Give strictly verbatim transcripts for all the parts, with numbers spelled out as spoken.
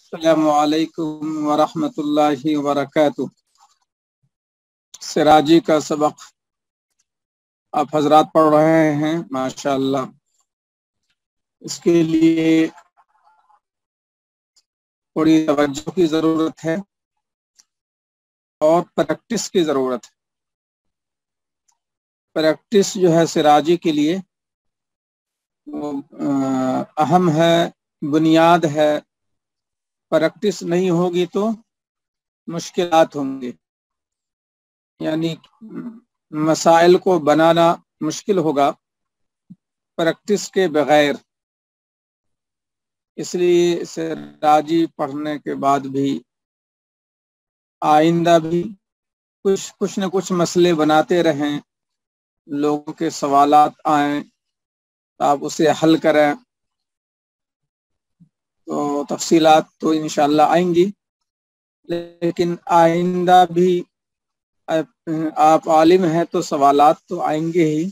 السلام علیکم ورحمۃ اللہ وبرکاتہ۔ سراجی کا سبق آپ حضرات پڑھ رہے ہیں ماشاء اللہ۔ اس کے لیے تھوڑی توجہ کی ضرورت ہے اور پریکٹس کی ضرورت ہے۔ پریکٹس جو ہے سراجی کے لیے وہ اہم ہے، بنیاد ہے۔ پریکٹس نہیں ہوگی تو مشکلات ہوں گی، یعنی مسائل کو بنانا مشکل ہوگا پریکٹس کے بغیر۔ اس لیے سراجی پڑھنے کے بعد بھی آئندہ بھی کچھ کچھ نہ کچھ مسئلے بناتے رہیں، لوگوں کے سوالات آئیں تو آپ اسے حل کریں، تو تفصیلات تو انشاءاللہ آئیں گی، لیکن آئندہ بھی آپ عالم ہیں تو سوالات تو آئیں گے ہی۔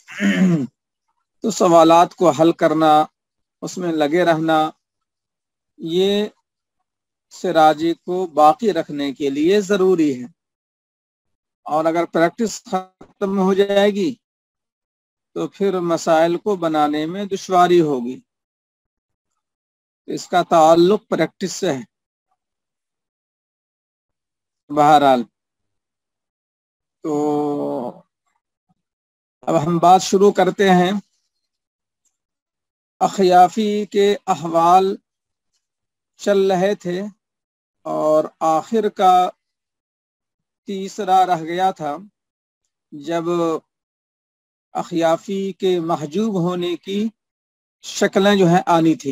تو سوالات کو حل کرنا، اس میں لگے رہنا، یہ سراجی کو باقی رکھنے کے لیے ضروری ہے۔ اور اگر پریکٹس ختم ہو جائے گی تو پھر مسائل کو بنانے میں دشواری ہوگی۔ اس کا تعلق پریکٹس سے ہے۔ بہرحال تو اب ہم بات شروع کرتے ہیں۔ اخیافی کے احوال چل رہے تھے اور آخر کا تیسرا رہ گیا تھا جب اخیافی کے محجوب ہونے کی شکلیں جو ہیں آنی تھی۔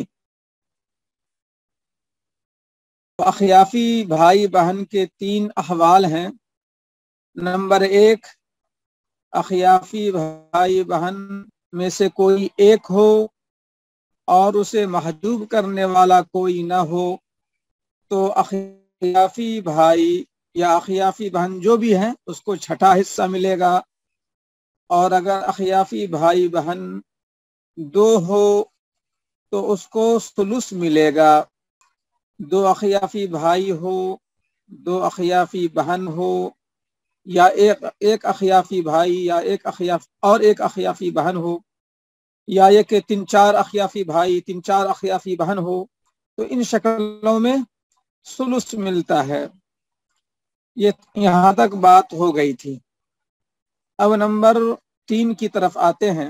اخیافی بھائی بہن کے تین احوال ہیں۔ نمبر ایک، اخیافی بھائی بہن میں سے کوئی ایک ہو اور اسے محجوب کرنے والا کوئی نہ ہو تو اخیافی بھائی یا اخیافی بہن جو بھی ہیں اس کو چھٹا حصہ ملے گا، اور اگر اخیافی بھائی بہن دو ہو تو اس کو ثلث ملے گا۔ دو اخیافی بھائی ہو، دو اخیافی بہن ہو، یا ایک ایک اخیافی بھائی یا ایک اخیاف اور ایک اخیافی بہن ہو، یا یہ کہ تین چار اخیافی بھائی تین چار اخیافی بہن ہو، تو ان شکلوں میں ثلث ملتا ہے۔ یہ یہاں تک بات ہو گئی تھی۔ اب نمبر تین کی طرف آتے ہیں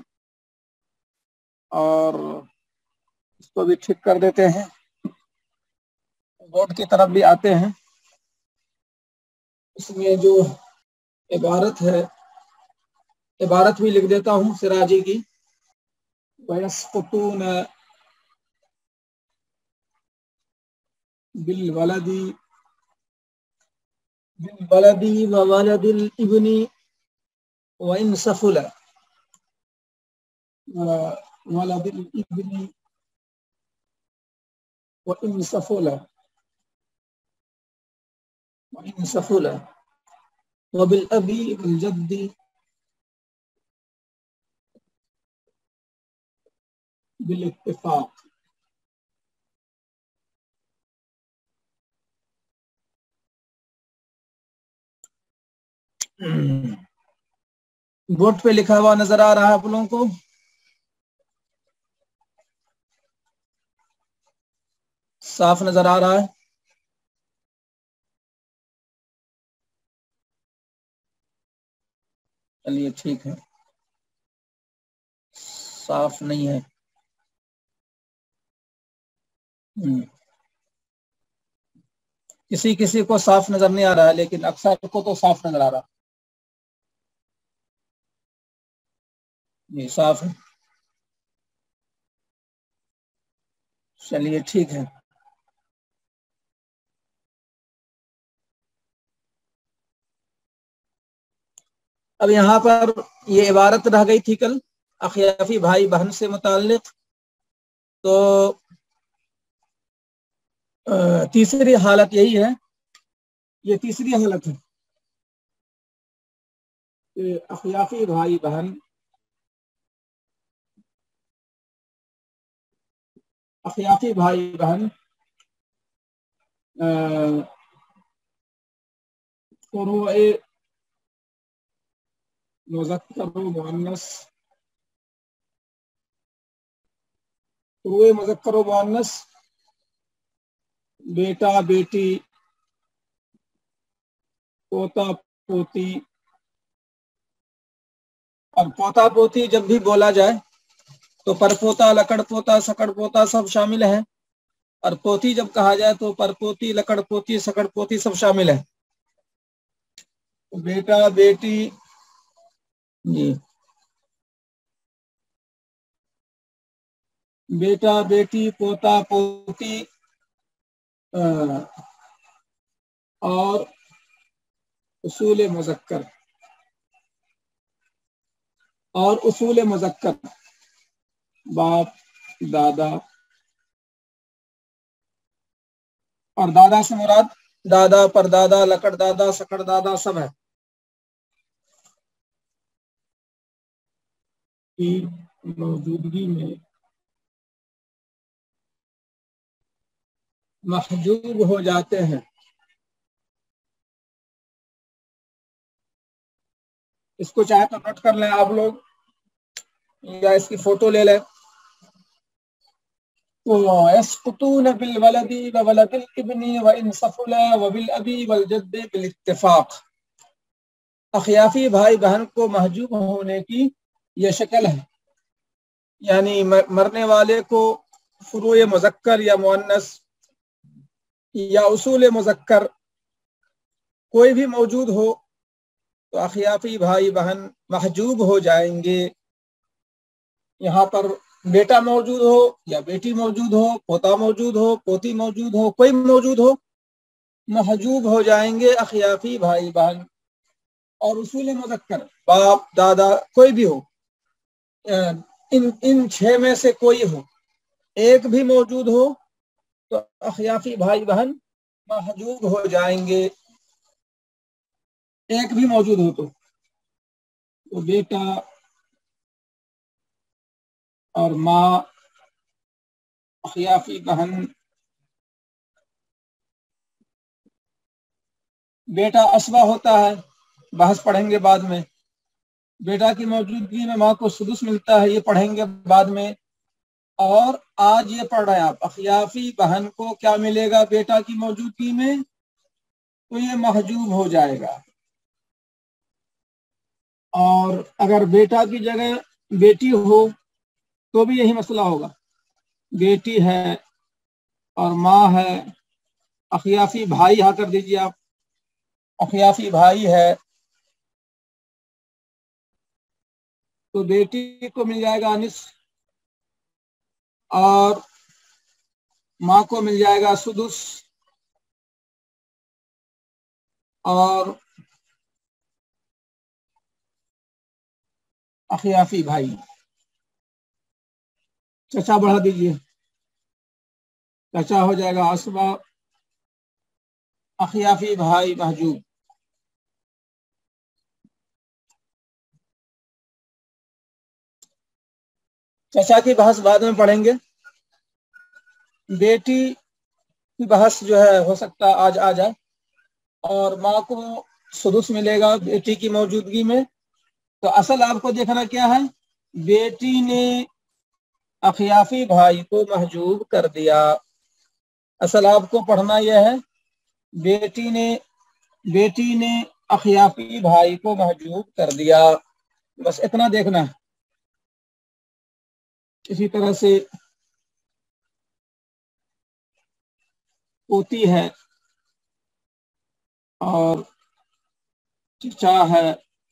اور اس کو بھی ٹھیک کر دیتے ہیں، بورڈ کی طرف بھی آتے ہیں۔ اس میں جو عبارت ہے، عبارت بھی لکھ دیتا ہوں سراجی کی۔ وَيَسْقُطُونَ بِالْوَلَدِ بِالْوَلَدِ وَوَلَدِ الْإِبْنِ وَإِنْ سَفُلَ وَوَلَدِ الْإِبْنِ وَإِنْ سَفُلَ وَإِنْ سَفُلَ وَبِالْأَبِي وَالْجَدِّ بالاتفاق۔ بورڈ پہ لکھا ہوا نظر آ رہا ہے آپ لوگوں کو؟ صاف نظر آ رہا ہے؟ چلیے ٹھیک ہے، صاف نہیں ہے۔ کسی کسی کو صاف نظر نہیں آ رہا ہے، لیکن اکثر کو تو صاف نظر آ رہا ہے۔ جی صاف ہے، چلیے ٹھیک ہے۔ اب یہاں پر یہ عبارت رہ گئی تھی کل اخیافی بھائی بہن سے متعلق، تو تیسری حالت یہی ہے، یہ تیسری حالت ہے کہ اخیافی بھائی بہن اخیافی بھائی بہن फुरूए मुज़क्कर व मुअन्नस, फुरूए मुज़क्कर व मुअन्नस बेटा बेटी, पोता पोती। और पोता पोती जब भी बोला जाए तो परपोता, लकड़ पोता, सकड़ पोता सब शामिल है, और पोती जब कहा जाए तो परपोती, लकड़ पोती, सकड़ पोती सब शामिल है। बेटा बेटी जी, बेटा बेटी, पोता पोती और उसूल मुज़क्कर, और उसूल मुज़क्कर बाप दादा, और दादा से मुराद दादा, परदादा, लकड़ दादा, सकड़ दादा सब है। की मौजूदगी में महजूब हो जाते हैं। इसको चाहे तो नोट कर लें आप लोग, या इसकी फोटो ले लें। तो यस्कुतून बिल वलदी व वलदिल इब्नी व इन सफुला व बिल अबी वल जद्दी बिल इत्तिफाक। अखियाफी भाई बहन को महजूब होने की यह शक्ल है, यानी मरने वाले को फुरूए मुज़क्कर या मुअन्नस या उसूल मुज़क्कर कोई भी मौजूद हो तो अखियाफी भाई बहन महजूब हो जाएंगे। यहाँ पर बेटा मौजूद हो या बेटी मौजूद हो, पोता मौजूद हो, पोती मौजूद हो, कोई मौजूद हो, महजूब हो जाएंगे अखियाफी भाई बहन। और उसूल मुज़क्कर बाप दादा कोई भी हो, इन इन छह में से कोई हो, एक भी मौजूद हो तो अखियाफी भाई बहन महजूब हो जाएंगे। एक भी मौजूद हो तो, तो बेटा और माँ, अखियाफी बहन। बेटा असबा होता है, बहस पढ़ेंगे बाद में। बेटा की मौजूदगी में माँ को सुदुस मिलता है, ये पढ़ेंगे बाद में। और आज ये पढ़ रहे हैं आप, अखियाफी बहन को क्या मिलेगा बेटा की मौजूदगी में, तो ये महजूब हो जाएगा। और अगर बेटा की जगह बेटी हो तो भी यही मसला होगा। बेटी है और माँ है, अखियाफी भाई यहाँ कर दीजिए आप, अखियाफी भाई है तो बेटी को मिल जाएगा अनिस, और माँ को मिल जाएगा सुदुस, और अखियाफी भाई। चचा बढ़ा दीजिए, चचा हो जाएगा असबा, अखियाफी भाई महजूब। चचा की बहस बाद में पढ़ेंगे। बेटी की बहस जो है हो सकता आज आ जाए, और माँ को सुदुस मिलेगा बेटी की मौजूदगी में। तो असल आपको देखना क्या है, बेटी ने अखियाफी भाई को महजूब कर दिया। असल आपको पढ़ना यह है, बेटी ने बेटी ने अखियाफी भाई को महजूब कर दिया, बस इतना देखना है। इसी तरह से पोती है और चचा है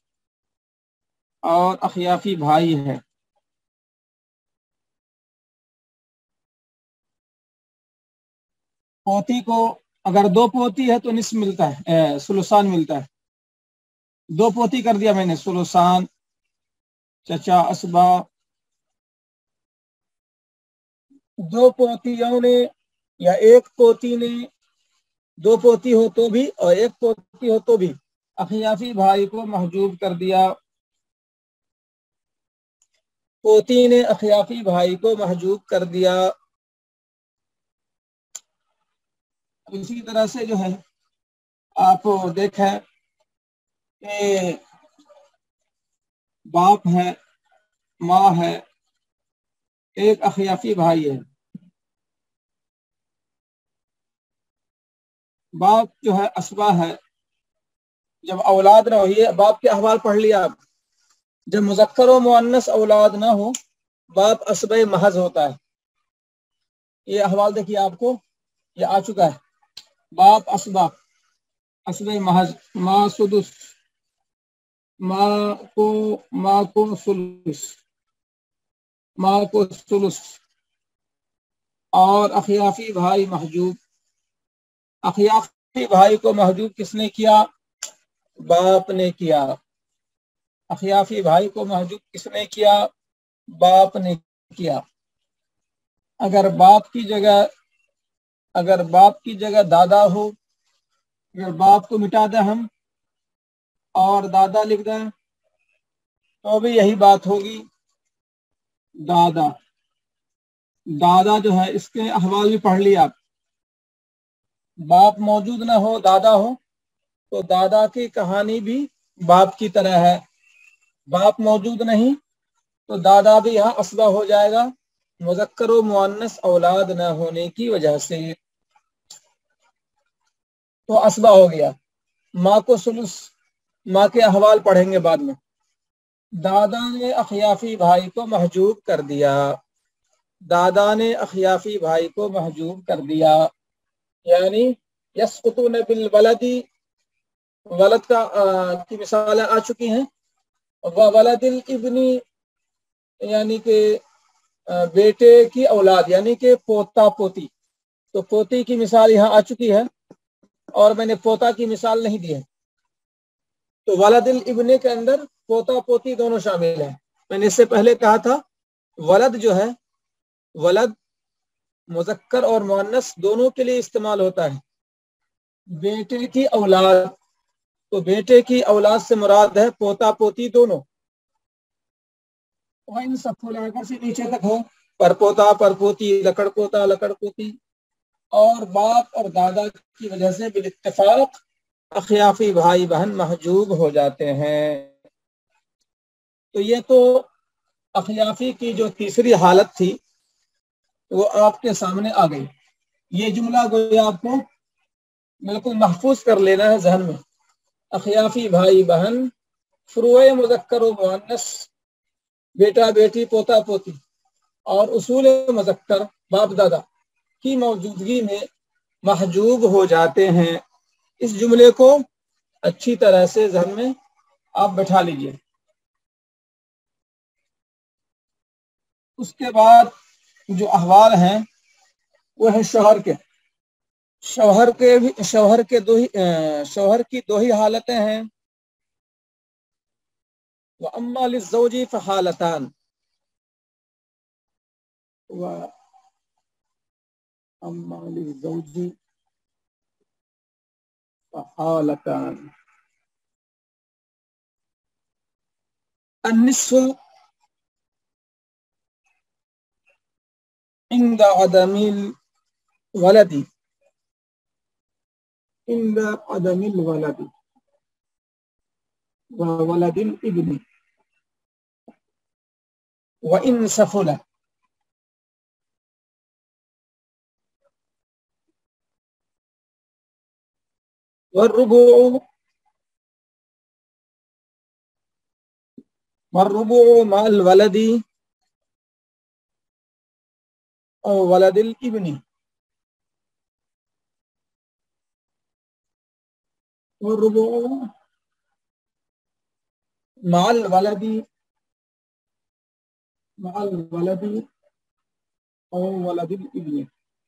और अखियाफी भाई है। पोती को अगर दो पोती है तो निस्फ मिलता है, सुलुसान मिलता है। दो पोती कर दिया मैंने, सुलुसान, चचा, असबा। दो पोतियों ने या एक पोती ने, दो पोती हो तो भी और एक पोती हो तो भी अखियाफी भाई को महजूब कर दिया। पोती ने अखियाफी भाई को महजूब कर दिया। इसी तरह से जो है आप देखें कि बाप है, माँ है, एक अखियाफी भाई है। बाप जो है असबा है, जब औलाद ना हो, ये बाप के अहवाल पढ़ लिया आप। जब मुज़क्कर व मुअन्नस औलाद ना हो, बाप असबे महज होता है। ये अहवाल देखिए आपको, ये आ चुका है। बाप असबा, असबे महज, माँ सुदुस, माँ को माँ को सुलुस, माँ को सुलुस, और अखियाफी भाई महजूब। अखियाफी भाई को महजूब किसने किया? बाप ने किया। अखियाफी भाई को महजूब किसने किया? बाप ने किया। अगर बाप की जगह अगर बाप की जगह दादा हो, अगर बाप को मिटा दें हम और दादा लिख दें तो भी यही बात होगी। दादा दादा जो है, इसके अहवाल भी पढ़ लिया आप। बाप मौजूद ना हो, दादा हो, तो दादा की कहानी भी बाप की तरह है। बाप मौजूद नहीं तो दादा भी यहाँ असबा हो जाएगा, मुज़क्कर व मुअन्नस औलाद न होने की वजह से, तो असबा हो गया। माँ को सुलुस, माँ के अहवाल पढ़ेंगे बाद में। दादा ने अखियाफी भाई को महजूब कर दिया। दादा ने अखियाफी भाई को महजूब कर दिया, यानी यसकुतून बिल वलदी, वलद का आ, की मिसालें आ चुकी हैं। व वलदिल इब्नी, यानी कि बेटे की औलाद, यानी कि पोता पोती। तो पोती की मिसाल यहाँ आ चुकी है और मैंने पोता की मिसाल नहीं दी है। तो वलदिल इब्ने के अंदर पोता पोती दोनों शामिल हैं। मैंने इससे पहले कहा था वलद जो है, वलद मुज़क्कर और मुअन्नस दोनों के लिए इस्तेमाल होता है। बेटे की औलाद, तो बेटे की औलाद से मुराद है पोता पोती दोनों। और इन सब को से नीचे तक हो, परपोता परपोती, लकड़ पोता लकड़ पोती। और बाप और दादा की वजह से बिल-इत्तिफाक अखियाफी भाई बहन महजूब हो जाते हैं। तो ये तो अखियाफी की जो तीसरी हालत थी वो आपके सामने आ गई। ये जुमला गोया आपको बिल्कुल महफूज कर लेना है जहन में। अखियाफी भाई बहन, फुरूए मुज़क्कर व मुअन्नस, बेटा बेटी पोता पोती, और उसूल मुज़क्कर बाप दादा की मौजूदगी में महजूब हो जाते हैं। इस जुमले को अच्छी तरह से जहन में आप बैठा लीजिए। उसके बाद जो अहवाल हैं वो है शौहर के। शौहर के भी शौहर के दो ही शौहर की दो ही हालतें हैं। व अम्मा लिज़्ज़ौजी फ़हालतान, व अम्मा लिज़्ज़ौजी फ़हालतान। अन्निस्फ़ु इंद अदमिल वलदी, इंद अदमिल वलदी व वलदिल इब्नी व इन सफुला। वर्रुबुउ वर्रुबुउ मअल वलदी और वलदिल इब्नी, वर्रुबुउ मअल वलदी मअल वलदी और वलदिल इब्नी।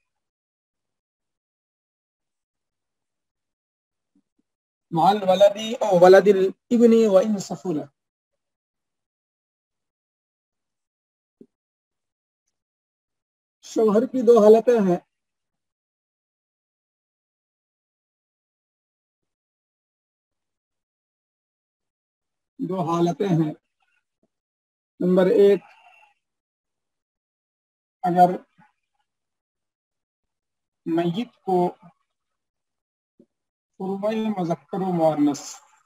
मअल वलदी और वलदिल इब्नी व इन सफुला। शौहर की दो हालतें हैं। दो हालतें हैं। नंबर एक, अगर मय्यत को फुरुए मुज़क्कर व मुअन्नस,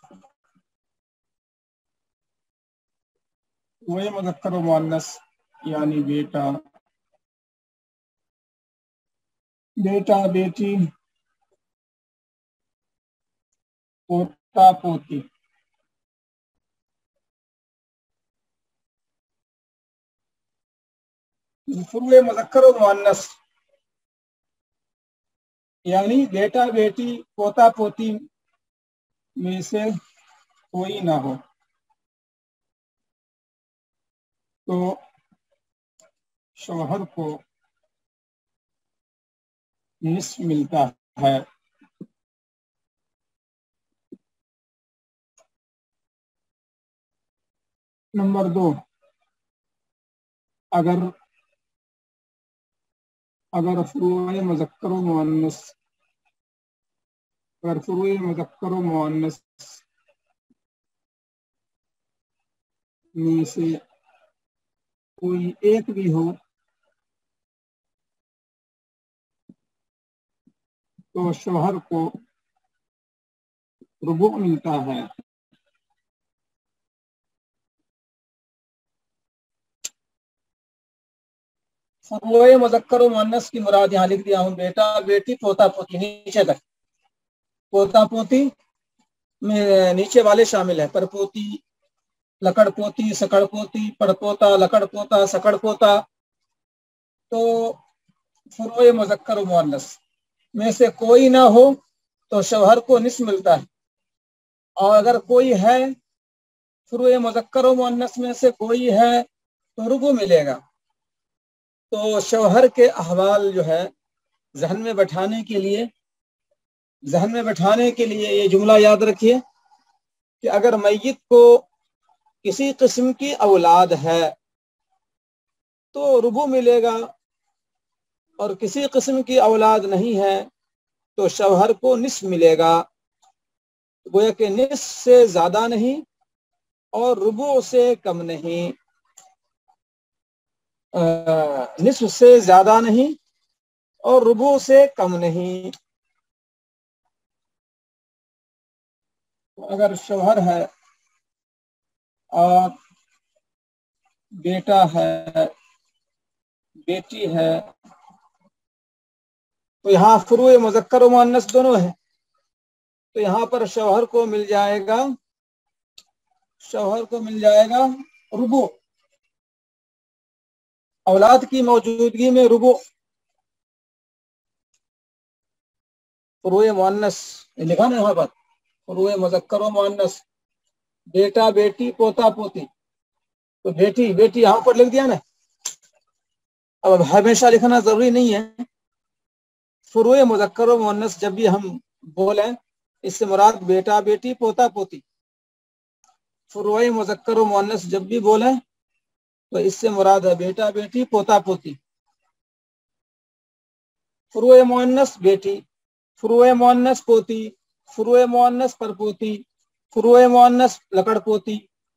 फुरुए मुज़क्कर व मुअन्नस यानी बेटा, बेटा बेटी, पोता पोती, फुरुए मुज़क्कर व मुअन्नस यानी बेटा बेटी पोता पोती में से कोई ना हो तो शौहर को निस्फ मिलता है। नंबर दो, अगर अगर फुरूए मुज़क्कर व मुअन्नस अगर फुरूए मुज़क्कर व मुअन्नस में से कोई एक भी हो तो शौहर को रुबु मिलता है। फुरूए मुज़क्कर व मुअन्नस की मुराद यहाँ लिख दिया हूँ, बेटा बेटी पोता पोती, नीचे तक। पोता पोती में नीचे वाले शामिल है, परपोती, लकड़ पोती, सकड़ पोती, पड़पोता, लकड़ पोता, सकड़ पोता। तो फुरूए मुज़क्कर व मुअन्नस में से कोई ना हो तो शौहर को निस्फ मिलता है, और अगर कोई है, फुरूए मुज़क्कर व मुअन्नस में से कोई है तो रुबु मिलेगा। तो शौहर के अहवाल जो है जहन में बैठाने के लिए जहन में बैठाने के लिए ये जुमला याद रखिए कि अगर मैयत को किसी किस्म की औलाद है तो रुबु मिलेगा, और किसी किस्म की औलाद नहीं है तो शौहर को निस्फ मिलेगा। गोया कि निस्फ से ज्यादा नहीं और रुबु से कम नहीं, निस्फ से ज्यादा नहीं और रुबु से कम नहीं। अगर शौहर है और बेटा है, बेटी है, तो यहाँ फुरूए मुज़क्कर व मुअन्नस दोनों है, तो यहाँ पर शौहर को मिल जाएगा शौहर को मिल जाएगा रुबु। औलाद की मौजूदगी में रुबु। फुरूए मुअन्नस लिखा ना यहाँ पर, फुरूए मुज़क्कर व मुअन्नस, बेटा बेटी पोता पोती, तो बेटी बेटी यहाँ पर लिख दिया ना। अब हमेशा लिखना जरूरी नहीं है। फुरूए मुज़क्कर व मुअन्नस जब भी हम बोले, इससे मुराद बेटा बेटी पोता पोती। फुरूए मुज़क्कर व मुअन्नस जब भी बोले तो इससे मुराद है बेटा बेटी पोता पोती। फुरूए मुअन्नस बेटी, फुरूए मुअन्नस पोती, फुरूए मुअन्नस परपोती, फुरूए मुअन्नस लकड़ पोती।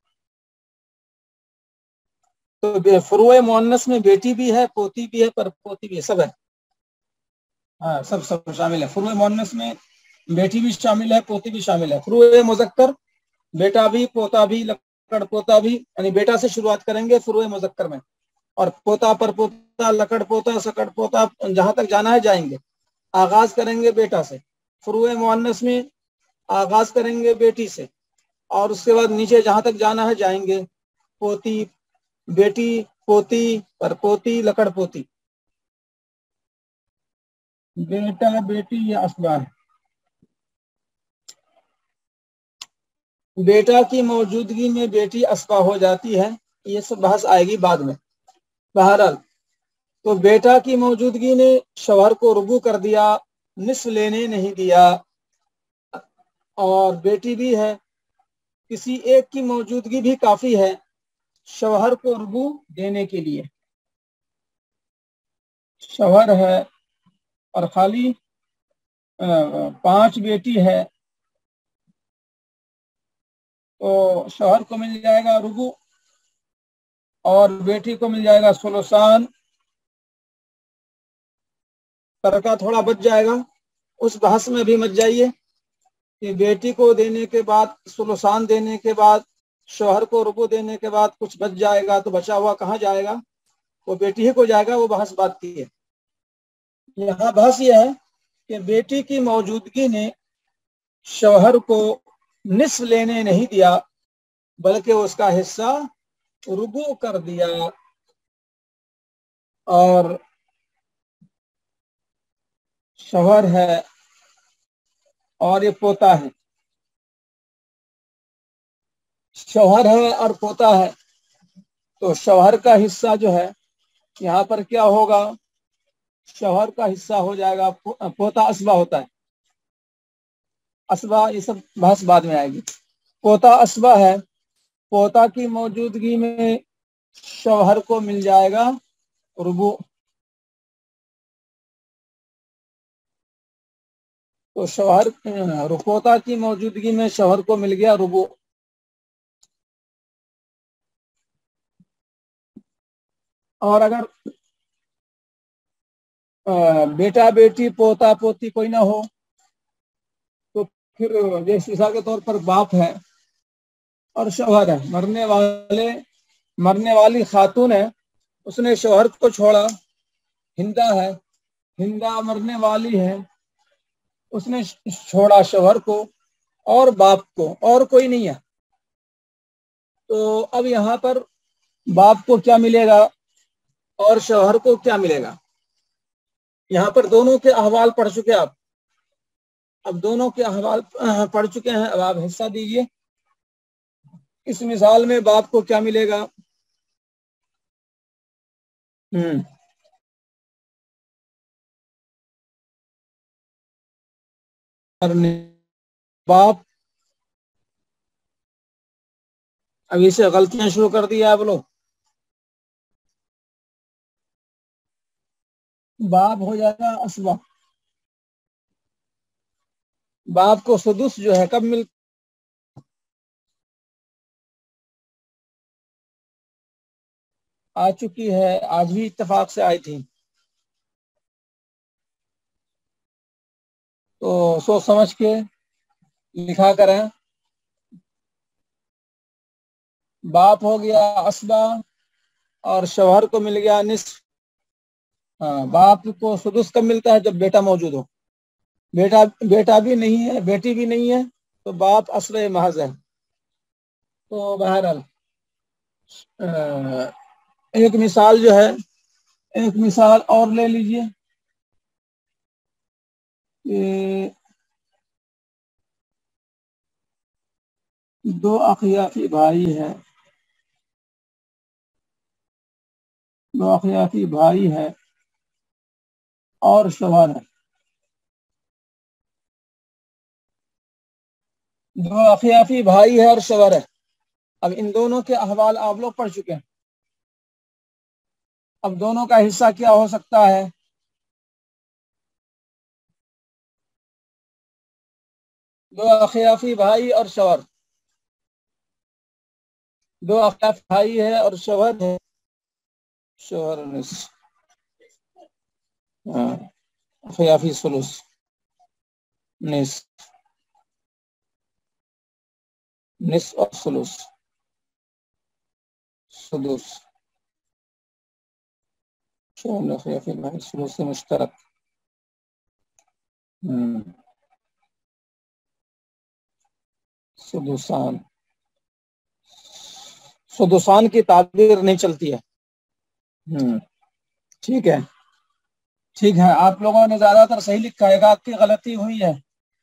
तो फुरूए मुअन्नस में बेटी भी है, पोती भी है, परपोती भी है, सब है। हाँ, सब सब शामिल है। फुरूए मुअन्नस में बेटी भी शामिल है, पोती भी शामिल है। फुरूए मुज़क्कर बेटा भी, पोता भी, लकड़ पोता भी, यानी बेटा से शुरुआत करेंगे फुरूए मुज़क्कर में, और पोता परपोता, लकड़ पोता, सकड़ पोता, जहां तक जाना है जाएंगे। आगाज करेंगे बेटा से। फुरूए मुअन्नस में आगाज करेंगे बेटी से, और उसके बाद नीचे जहां तक जाना है जाएंगे। पोती, बेटी, पोती, परपोती, लकड़ पोती। बेटा बेटी या असबा है। बेटा की मौजूदगी में बेटी असबा हो जाती है, ये सब बहस आएगी बाद में। बहरहाल तो बेटा की मौजूदगी ने शौहर को रुबू कर दिया, निस्फ लेने नहीं दिया, और बेटी भी है, किसी एक की मौजूदगी भी काफी है शौहर को रुबू देने के लिए। शौहर है और खाली पांच बेटी है तो शौहर को मिल जाएगा रुबू और बेटी को मिल जाएगा सुलुसान। तरका थोड़ा बच जाएगा, उस बहस में भी मत जाइए। کہ بیٹی کو دینے کے بعد سلوسان دینے کے بعد شوہر کو ربع دینے کے بعد کچھ بچ جائے گا تو بچا ہوا کہاں جائے گا؟ وہ بیٹی ہی کو جائے گا. وہ بحث بات کی ہے. یہاں بحث یہ ہے کہ بیٹی کی موجودگی نے شوہر کو نصف لینے نہیں دیا بلکہ اس کا حصہ ربع کر دیا. اور شوہر ہے اور یہ پوتا ہے. شوہر ہے اور پوتا ہے تو شوہر کا حصہ جو ہے یہاں پر کیا ہوگا؟ شوہر کا حصہ ہو جائے گا. پوتا اسبا ہوتا ہے. اسبا یہ سب بحث بعد میں آئے گی. پوتا اسبا ہے. پوتا کی موجودگی میں شوہر کو مل جائے گا ربع. تو شوہر پوتا کی موجودگی میں شوہر کو مل گیا ربع. اور اگر بیٹا بیٹی پوتا پوتی کوئی نہ ہو تو پھر جیسے مثال کے طور پر باپ ہے اور شوہر ہے. مرنے والے مرنے والی خاتون ہے, اس نے شوہر کو چھوڑا. ہندا ہے, ہندا مرنے والی ہے, اس نے چھوڑا شوہر کو اور باپ کو, اور کوئی نہیں ہے. تو اب یہاں پر باپ کو کیا ملے گا اور شوہر کو کیا ملے گا؟ یہاں پر دونوں کے احوال پڑھ چکے آپ. اب دونوں کے احوال پڑھ چکے ہیں. اب آپ حصہ دیجئے. اس مثال میں باپ کو کیا ملے گا؟ ہم باپ ابھی سے غلطیاں شروع کر دی آپ لوگ. باپ ہو جائے گا اسبا. باپ کو سدس جو ہے کب مل آ چکی ہے, آج بھی اتفاق سے آئی تھی. تو سوچ سمجھ کے لکھا کریں. باپ ہو گیا اسبا اور شوہر کو مل گیا نصف. ہاں, باپ کو سدس کب ملتا ہے؟ جب بیٹا موجود ہو. بیٹا بیٹا بھی نہیں ہے, بیٹی بھی نہیں ہے, تو باپ اصل محض ہے. تو بہرحال ایک مثال جو ہے, ایک مثال اور لے لیجئے کہ دو اخیافی بھائی ہیں. دو اخیافی بھائی ہے اور شوہر ہے. دو اخیافی بھائی ہے اور شوہر ہے. اب ان دونوں کے احوال آپ لوگ پڑھ چکے ہیں. اب دونوں کا حصہ کیا ہو سکتا ہے؟ دو اخیافی بھائی اور شوہر. دو اخیافی بھائی ہے اور شوہر ہے. شوہر نصف. ہاں, اخیافی ثلث نصف نصف اور ثلث سدس. شوہر اخیافی بھائی ثلث مشترک. ہم سدوسان سدوسان کی تعبیر نہیں چلتی ہے. ہم ٹھیک ہے, ٹھیک ہے. آپ لوگوں نے زیادہ تر صحیح لکھا ہے. آپ کی غلطی ہوئی ہے.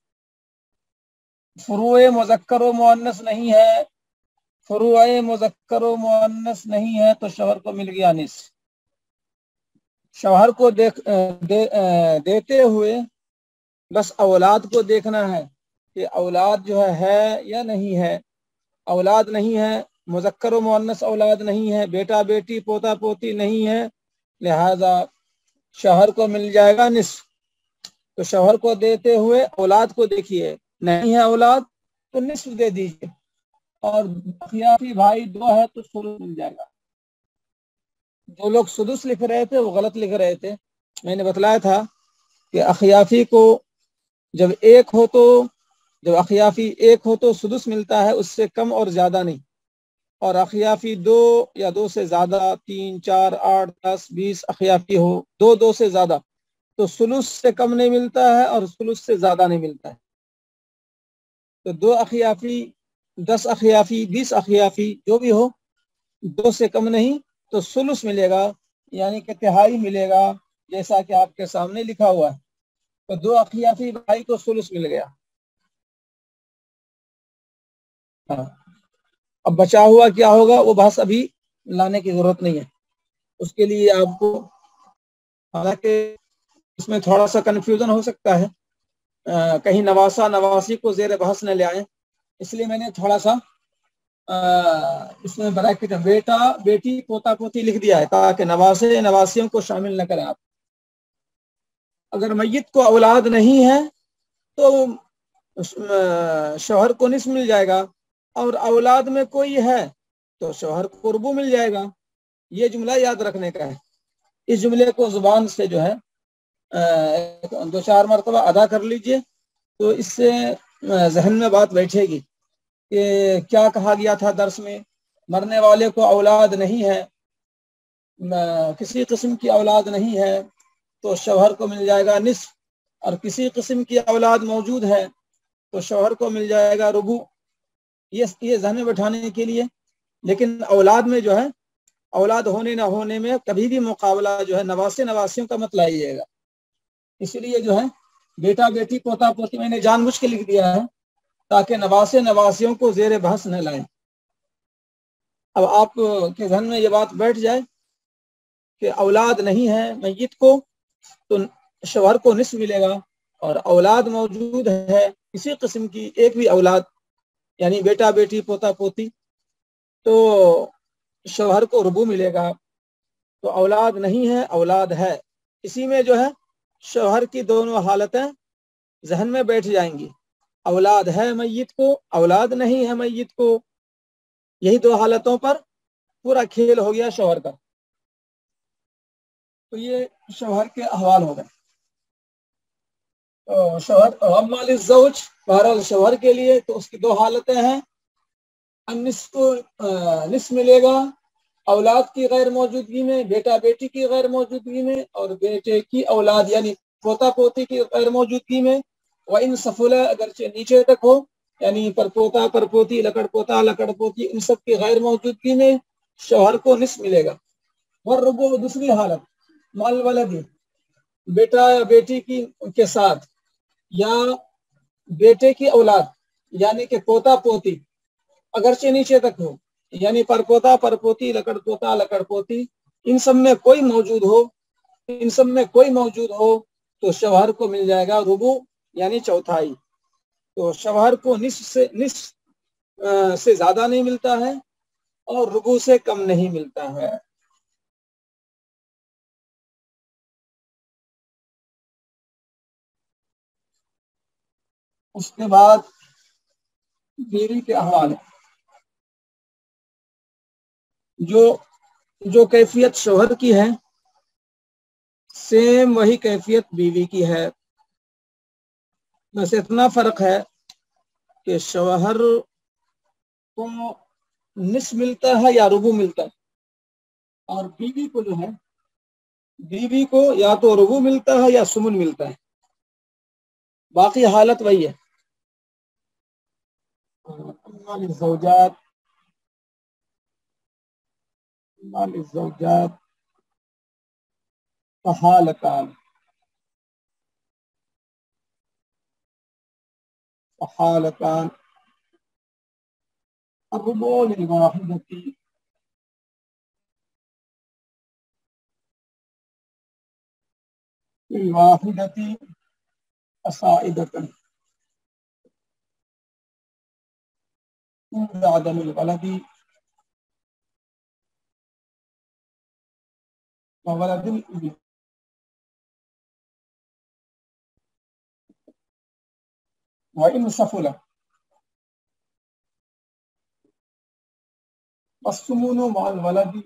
فروع مذکر و مؤنث نہیں ہے. فروع مذکر و مؤنث نہیں ہے تو شوہر کو مل گیا نصف. شوہر کو دیکھ دے دیتے ہوئے بس اولاد کو دیکھنا ہے کہ اولاد جو ہے ہے یا نہیں ہے. اولاد نہیں ہے, مذکر و مؤنث اولاد نہیں ہے, بیٹا بیٹی پوتا پوتی نہیں ہے, لہذا شوہر کو مل جائے گا نصف. تو شوہر کو دیتے ہوئے اولاد کو دیکھیے, نہیں ہے اولاد تو نصف دے دیجیے. اور اخیافی بھائی دو ہے تو ثلث مل جائے گا. جو لوگ سدس لکھ رہے تھے وہ غلط لکھ رہے تھے. میں نے بتلایا تھا کہ اخیافی کو جب ایک ہو تو جب اخیافی ایک ہو تو سدس ملتا ہے، اس سے کم اور زیادہ نہیں، اور اخیافی دو یا دو سے زیادہ، تین، چار، آٹھ، دس، بیس اخیافی ہو، دو دو سے زیادہ، تو سلس سے کم نہیں ملتا ہے اور سلس سے زیادہ نہیں ملتا ہے۔ تو دو اخیافی، دس اخیافی، بیس اخیافی جو بھی ہو، دو سے کم نہیں تو سلس ملے گا، یعنی کہ تہائی ملے گا، جیسا کہ آپ کے سامنے لکھا ہوا ہے۔ تو دو اخیافی بھائی کو سلس مل گیا۔ ہاں، اب بچا ہوا کیا ہوگا وہ بحث ابھی لانے کی ضرورت نہیں ہے، اس کے لیے آپ کو، حالانکہ اس میں تھوڑا سا کنفیوژن ہو سکتا ہے، آ, کہیں نواسا نواسی کو زیر بحث نہ لے آئیں، اس لیے میں نے تھوڑا سا آ, اس میں بریکٹ بیٹا بیٹی پوتا پوتی لکھ دیا ہے تاکہ نواسے نواسیوں کو شامل نہ کریں آپ۔ اگر میت کو اولاد نہیں ہے تو شوہر کو نصف مل جائے گا، اور اولاد میں کوئی ہے تو شوہر کو ربع مل جائے گا۔ یہ جملہ یاد رکھنے کا ہے، اس جملے کو زبان سے جو ہے دو چار مرتبہ ادا کر لیجئے، تو اس سے ذہن میں بات بیٹھے گی کہ کیا کہا گیا تھا درس میں۔ مرنے والے کو اولاد نہیں ہے، کسی قسم کی اولاد نہیں ہے تو شوہر کو مل جائے گا نصف، اور کسی قسم کی اولاد موجود ہے تو شوہر کو مل جائے گا ربع۔ یہ یہ ذہن میں بٹھانے کے لیے، لیکن اولاد میں جو ہے، اولاد ہونے نہ ہونے میں کبھی بھی مقابلہ جو ہے نواسے نواسیوں کا مت لائیے گا۔ اس لیے جو ہے بیٹا بیٹی پوتا پوتی میں نے جان بوجھ کے لکھ دیا ہے تاکہ نواسے نواسیوں کو زیر بحث نہ لائیں۔ اب آپ کے ذہن میں یہ بات بیٹھ جائے کہ اولاد نہیں ہے میت کو تو شوہر کو نصف ملے گا، اور اولاد موجود ہے کسی قسم کی ایک بھی اولاد، یعنی بیٹا بیٹی پوتا پوتی، تو شوہر کو ربع ملے گا۔ تو اولاد نہیں ہے، اولاد ہے، اسی میں جو ہے شوہر کی دونوں حالتیں ذہن میں بیٹھ جائیں گی، اولاد ہے میت کو، اولاد نہیں ہے میت کو، یہی دو حالتوں پر پورا کھیل ہو گیا شوہر کا۔ تو یہ شوہر کے احوال ہو گئے۔ تو شوہر اما للزوج، بہرحال شوہر کے لیے تو اس کی دو حالتیں ہیں، النصف نصف ملے گا اولاد کی غیر موجودگی میں، بیٹا بیٹی کی غیر موجودگی میں، اور بیٹے کی اولاد یعنی پوتا پوتی کی غیر موجودگی میں، وَإِن سَفُلَ اگرچہ نیچے تک ہو، یعنی پر پوتا پر پوتی لکڑ پوتا لکڑ پوتی ان سب کی غیر موجودگی میں شوہر کو نصف ملے گا۔ والربع دوسری حالت، مع الولد، بیٹا یا بیٹی کی کے ساتھ، یا بیٹے کی اولاد یعنی کہ پوتا پوتی اگرچہ نیچے تک ہو، یعنی پر پوتا پر پوتی لکڑ پوتا لکڑ پوتی ان سب میں کوئی موجود ہو، ان سب میں کوئی موجود ہو تو شوہر کو مل جائے گا ربع یعنی چوتھائی۔ تو شوہر کو نصف سے نصف سے زیادہ نہیں ملتا ہے اور ربع سے کم نہیں ملتا ہے۔ اس کے بعد بیوی کے احوال، جو جو کیفیت شوہر کی ہے سیم وہی کیفیت بیوی کی ہے، بس اتنا فرق ہے کہ شوہر کو نصف ملتا ہے یا ربع ملتا ہے، اور بیوی کو جو ہے بیوی کو یا تو ربع ملتا ہے یا سمن ملتا ہے، باقی حالت وہی ہے۔ اما للزوجات اما للزوجات فحالتان فحالتان الربع للواحدة للواحدة فصاعدة عند عدم الولد وولد الابن، وإن سفل والثمن مع الولد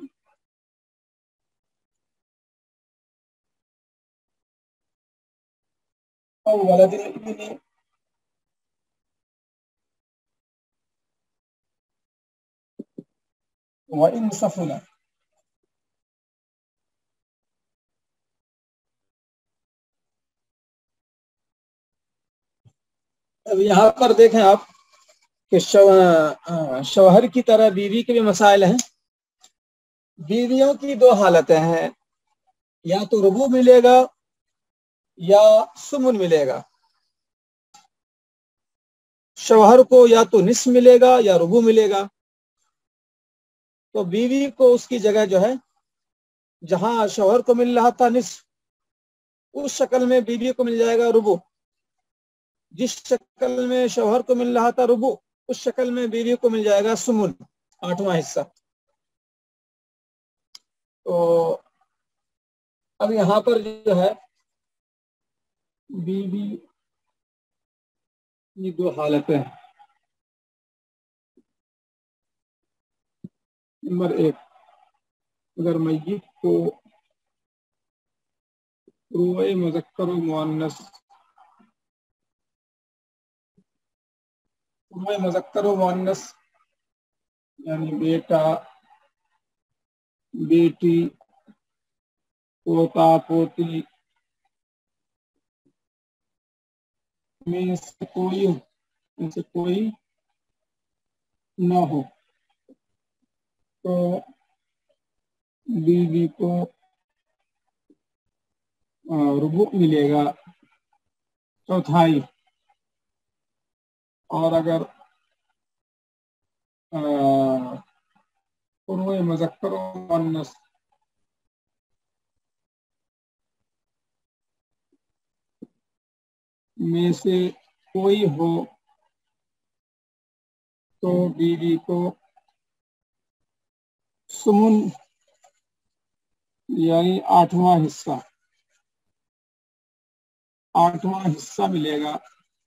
أو ولد الابن وَإِن سَفُلَ. اب یہاں پر دیکھیں آپ کہ شوہر کی طرح بیوی کے بھی مسائل ہیں. بیویوں کی دو حالتیں ہیں، یا تو ربع ملے گا یا سمن ملے گا. شوہر کو یا تو نصف ملے گا یا ربع ملے گا. تو بیوی کو اس کی جگہ جو ہے جہاں شوہر کو مل رہا تھا نصف، اس شکل میں بیوی کو مل جائے گا ربع. جس شکل میں شوہر کو مل رہا تھا ربع، اس شکل میں بیوی کو مل جائے گا سمن، آٹھواں حصہ. تو اب یہاں پر جو ہے بیوی یہ دو حالتیں ہیں. نمبر ایک، اگر میت کو فروع مذکر و مؤنث فروع مذکر و مؤنث یعنی بیٹا، بیٹی، پوتا، پوتی میں سے کوئی میں سے کوئی نہ ہو تو بیوی کو ربع ملے گا، چوتھائی. اور اگر فروع مذکر و مؤنث میں سے کوئی ہو تو بیوی کو سمن یعنی آٹھواں حصہ آٹھواں حصہ ملے گا.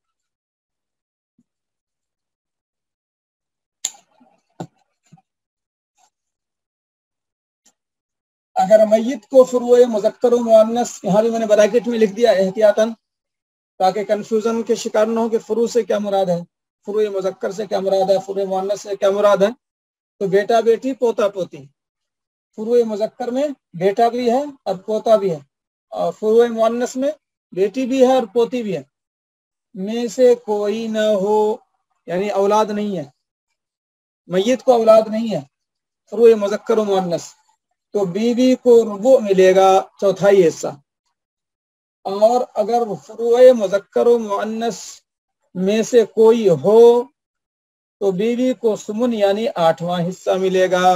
اگر میت کو فروع مذکر و مؤنث، یہاں بھی میں نے براکٹ میں لکھ دیا احتیاطاً تاکہ کنفیوژن کے شکار نہ ہو کہ فروع سے کیا مراد ہے، فروع مذکر سے کیا مراد ہے، فروع مؤنث سے کیا مراد ہے. تو بیٹا، بیٹی، پوتا، پوتی، فروع مذکر میں بیٹا بھی ہے اور پوتا بھی ہے، اور فروع مؤنث میں بیٹی بھی ہے اور پوتی بھی ہے. میں سے کوئی نہ ہو یعنی اولاد نہیں ہے، میت کو اولاد نہیں ہے، فروع مذکر و مؤنث، تو بیوی کو ربع ملے گا، چوتھائی حصہ. اور اگر فروع مذکر و مؤنث میں سے کوئی ہو تو بیوی کو سمن یعنی آٹھواں حصہ ملے گا.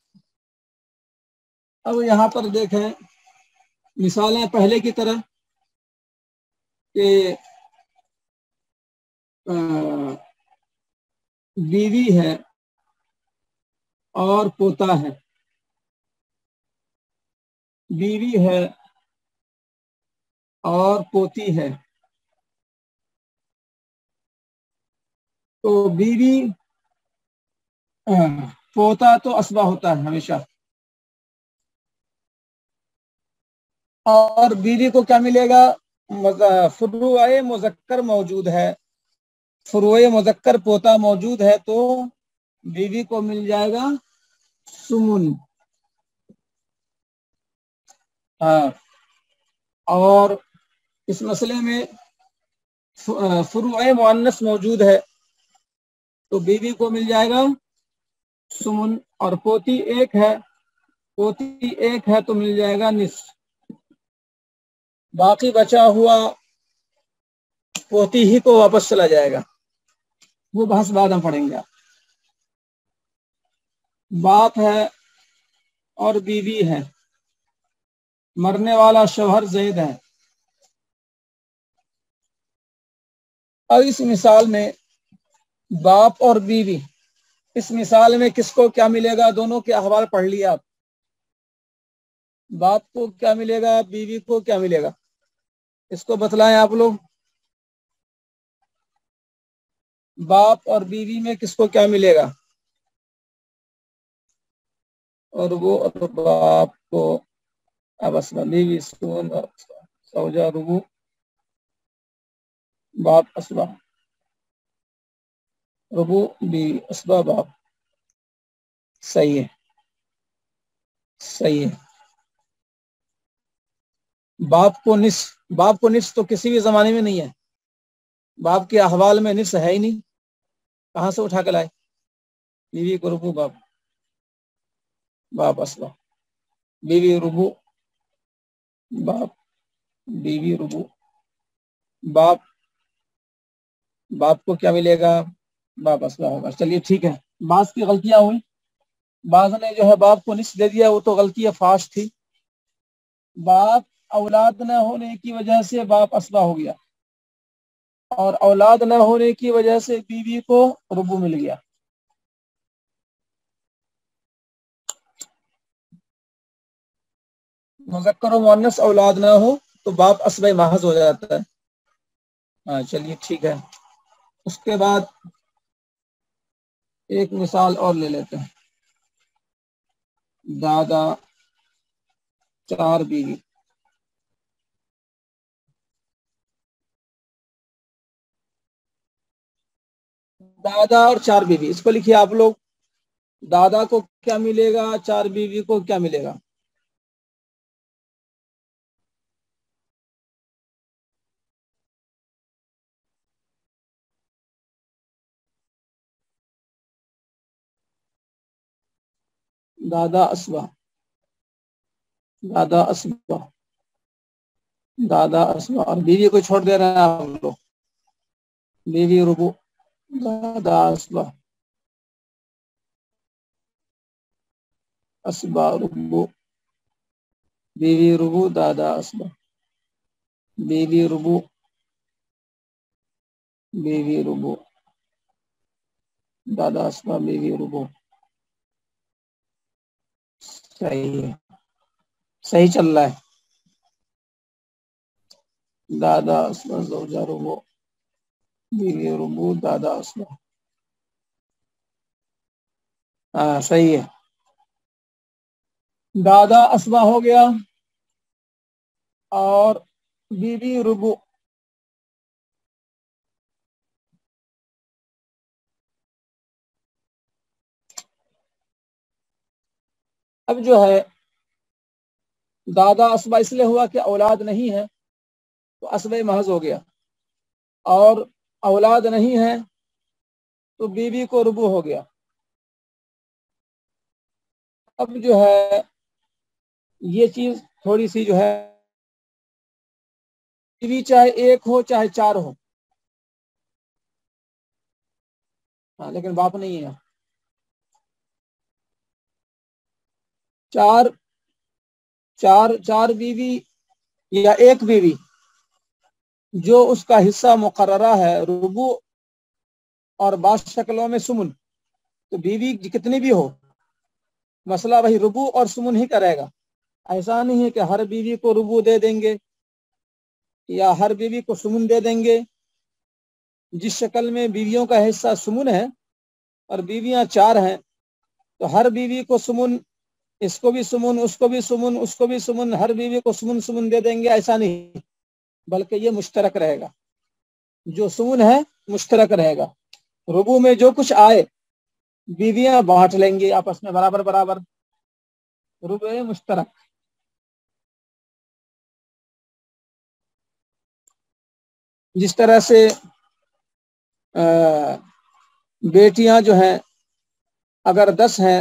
اب یہاں پر دیکھیں مثالیں پہلے کی طرح کہ بیوی ہے اور پوتا ہے، بیوی ہے اور پوتی ہے. تو بیوی پوتا تو اسبا ہوتا ہے ہمیشہ، اور بیوی کو کیا ملے گا؟ فروع مذکر موجود ہے، فروع مذکر پوتا موجود ہے تو بیوی کو مل جائے گا سمن. ہاں، اور اس مسئلے میں فروع مؤنث موجود ہے تو بیوی کو مل جائے گا سمن، اور پوتی ایک ہے پوتی ایک ہے تو مل جائے گا نصف. باقی بچا ہوا پوتی ہی کو واپس چلا جائے گا، وہ بحث بعد میں پڑھیں گے. باپ ہے اور بیوی ہے، مرنے والا شوہر زید ہے. اور اس مثال میں باپ اور بیوی، اس مثال میں کس کو کیا ملے گا؟ دونوں کے احوال پڑھ لیے آپ. باپ کو کیا ملے گا، بیوی کو کیا ملے گا، اس کو بتلائیں آپ لوگ. باپ اور بیوی میں کس کو کیا ملے گا؟ اور وہ باپ کو اب اسبا، بیوی سمن، زوجہ ربع، باپ اسبا، ربع بیوی، اسبا باپ. صحیح ہے. صحیح ہے. باپ کو نصف باپ کو نصف تو کسی بھی زمانے میں نہیں ہے. باپ کے احوال میں نصف ہے ہی نہیں. کہاں سے اٹھا کے لائے؟ بیوی کو ربو، باپ باپ اسبا، بیوی ربو، باپ، بیوی ربو، باپ باپ کو کیا ملے گا؟ باپ اسبا ہوگا. چلیے ٹھیک ہے. بعض کی غلطیاں ہوئی. بعض نے جو ہے باپ کو نصف دے دیا، وہ تو غلطی فاش تھی. باپ اولاد نہ ہونے کی وجہ سے باپ اسبا ہو گیا، اور اولاد نہ ہونے کی وجہ سے بیوی کو ربو مل گیا. مذکر و مؤنث اولاد نہ ہو تو باپ اسبہ محض ہو جاتا ہے. ہاں چلیے ٹھیک ہے. اس کے بعد ایک مثال اور لے لیتے ہیں. دادا، چار بیوی. دادا اور چار بیوی، اس کو لکھیے آپ لوگ. دادا کو کیا ملے گا؟ چار بیوی کو کیا ملے گا؟ دادا اسبا، دادا اسبا، دادا اسبا، اور بیوی کو چھوڑ دے رہے ہیں آپ لوگ. بیوی ربو، دادا اسبا، اسبا ربو، بیوی ربو، دادا اسبا، بیوی ربو، بیوی ربو، دادا اسبا، بیوی ربو. صحیح ہے، صحیح چل رہا ہے. دادا اسبا، زوجہ ربو، بیوی ربو، دادا اسبا. ہاں صحیح ہے. دادا اسبا ہو گیا اور بیوی ربو. اب جو ہے دادا اسبا اس لیے ہوا کہ اولاد نہیں ہے تو اسبہ محض ہو گیا، اور اولاد نہیں ہے تو بیوی کو ربو ہو گیا. اب جو ہے یہ چیز تھوڑی سی جو ہے، بیوی چاہے ایک ہو چاہے چار ہو، ہاں لیکن باپ نہیں ہے. چار چار چار بیوی یا ایک بیوی جو اس کا حصہ مقررہ ہے ربو اور بعض شکلوں میں سمن، تو بیوی کتنی بھی ہو مسئلہ وہی ربو اور سمن ہی کرے گا. ایسا نہیں ہے کہ ہر بیوی کو ربو دے دیں گے یا ہر بیوی کو سمن دے دیں گے. جس شکل میں بیویوں کا حصہ سمن ہے اور بیویاں چار ہیں تو ہر بیوی کو سمن، اس کو بھی سمن، اس کو بھی سمن، اس کو بھی سمن، ہر بیوی کو سمن سمن دے دیں گے، ایسا نہیں، بلکہ یہ مشترک رہے گا. جو سمن ہے مشترک رہے گا. ربو میں جو کچھ آئے بیویاں بانٹ لیں گے آپس میں برابر برابر. ربو مشترک. جس طرح سے بیٹیاں جو ہیں اگر دس ہیں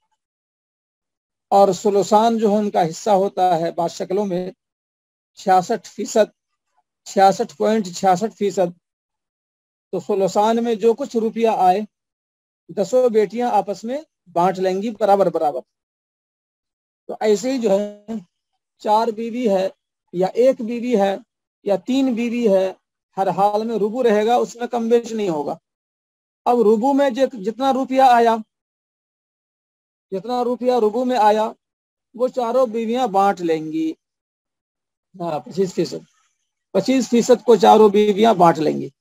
اور ثلثان جو ہے ان کا حصہ ہوتا ہے بعض شکلوں میں چھیاسٹھ فیصد، چھیاسٹھ پوائنٹ چھیاسٹھ فیصد، تو ثلثان میں جو کچھ روپیہ آئے دسوں بیٹیاں آپس میں بانٹ لیں گی برابر برابر. تو ایسے ہی جو ہے چار بیوی ہے یا ایک بیوی ہے یا تین بیوی ہے، ہر حال میں ربو رہے گا، اس میں کم بیش نہیں ہوگا. اب ربو میں جتنا روپیہ آیا جتنا روپیہ ربو میں آیا وہ چاروں بیویاں بانٹ لیں گی. ہاں پچیس فیصد پچیس فیصد کو چاروں بیویاں بانٹ لیں گی.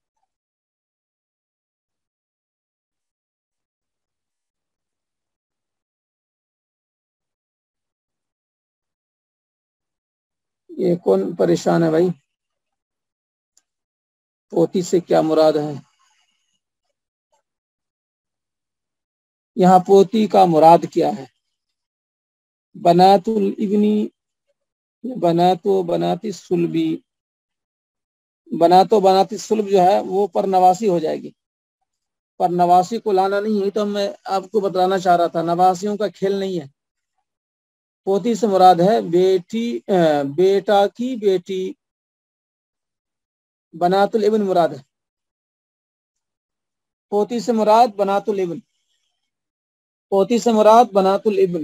یہ کون پریشان ہے بھائی؟ پوتی سے کیا مراد ہے؟ یہاں پوتی کا مراد کیا ہے؟ بنات الابنی، بنات و بنات السلبی، بنات و بنات السلب جو ہے وہ پر نواسی ہو جائے گی، پر نواسی کو لانا نہیں ہے، تو میں آپ کو بتلانا چاہ رہا تھا نواسیوں کا کھیل نہیں ہے۔ پوتی سے مراد ہے بیٹی، بیٹا کی بیٹی، بنات الابن مراد ہے، پوتی سے مراد بنات الابن، پوتی سے مراد بنات الابن،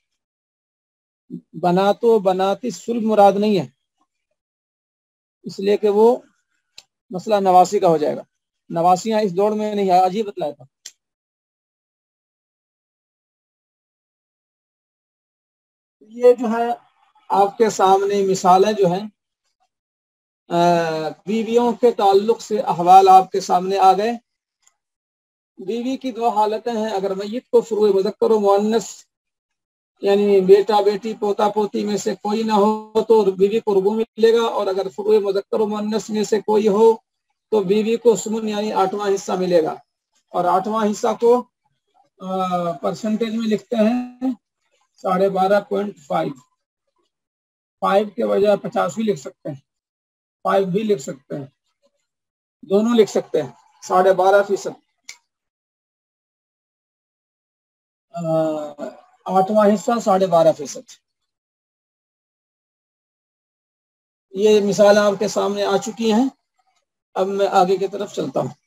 بنات و بنات السلب مراد نہیں ہے، اس لیے کہ وہ مسئلہ نواسی کا ہو جائے گا، نواسیاں اس دوڑ میں نہیں ہے، عجیب بتلایا تھا۔ یہ جو ہے آپ کے سامنے مثالیں جو ہیں بیویوں کے تعلق سے احوال آپ کے سامنے آ گئے۔ بیوی کی دو حالتیں ہیں، اگر میت کو فروع مذکر و مؤنث یعنی بیٹا بیٹی پوتا پوتی میں سے کوئی نہ ہو تو بیوی کو ربع ملے گا، اور اگر فروع مذکر و مؤنث میں سے کوئی ہو تو بیوی کو ثمن یعنی آٹھواں حصہ ملے گا، اور آٹھواں حصہ کو پرسنٹیج میں لکھتے ہیں ساڑھے بارہ پوائنٹ فائیو، فائیو کے بجائے پچاس بھی لکھ سکتے ہیں، فائیو بھی لکھ سکتے ہیں، دونوں لکھ سکتے ہیں، ساڑھے بارہ فیصد آٹھواں حصہ ساڑھے بارہ فیصد۔ یہ مثال آپ کے سامنے آ چکی ہیں، اب میں آگے کی طرف چلتا ہوں۔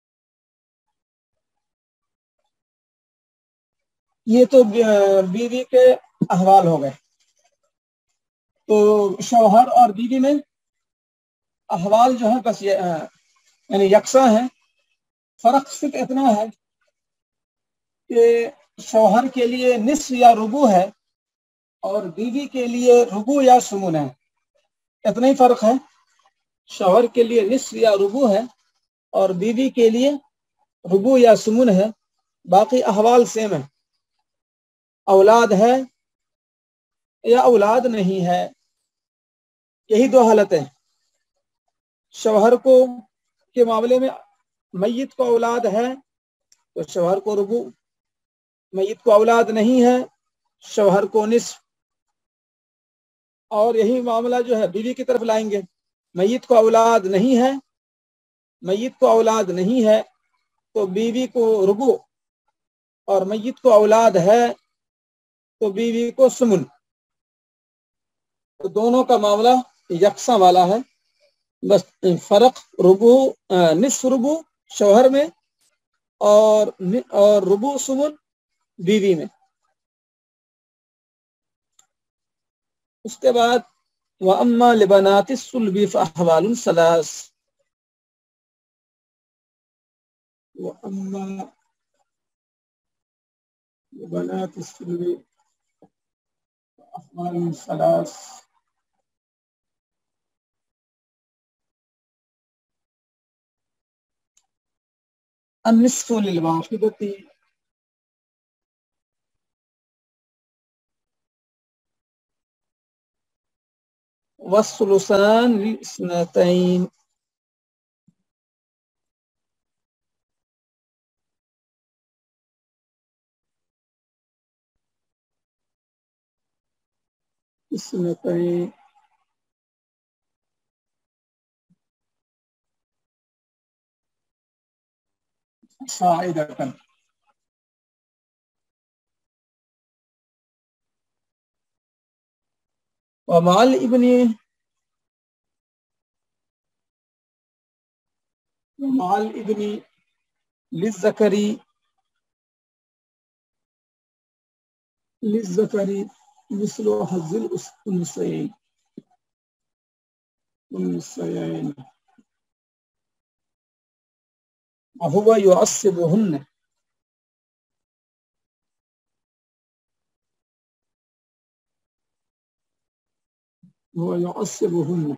یہ تو بیوی کے احوال ہو گئے، تو شوہر اور بیوی میں احوال جو ہیں بس یہ یعنی یکساں ہیں، فرق صرف اتنا ہے کہ شوہر کے لیے نصف یا ربع ہے اور بیوی کے لیے ربع یا ثمن ہے، اتنا ہی فرق ہے، شوہر کے لیے نصف یا ربع ہے اور بیوی کے لیے ربع یا ثمن ہے، باقی احوال سیم ہے، اولاد ہے یا اولاد نہیں ہے، یہی دو حالتیں۔ شوہر کو کے معاملے میں میت کو اولاد ہے تو شوہر کو ربع، میت کو اولاد نہیں ہے شوہر کو نصف، اور یہی معاملہ جو ہے بیوی کی طرف لائیں گے، میت کو اولاد نہیں ہے، میت کو اولاد نہیں ہے تو بیوی کو ربع، اور میت کو اولاد ہے تو بیوی کو ثمن، تو دونوں کا معاملہ یکساں والا ہے، بس فرق ربع نصف ربع شوہر میں اور اور ربع ثمن بیوی میں۔ اس کے بعد وَأَمَّا لِبَنَاتِ الصُّلْبِ فَأَحْوَالٌ ثَلَاثٌ، وَأَمَّا لِبَنَاتِ الصُّلْبِ فَأَحْوَالٌ ثَلَاثٌ، النصف للواحدة والثلثان للاثنتين، اثنتين صاعدة، ومع الابن ومع الابن للذكر للذكر مثل حظ الأنثيين الأنثيين وهو يعصبهن، وهو يعصبهن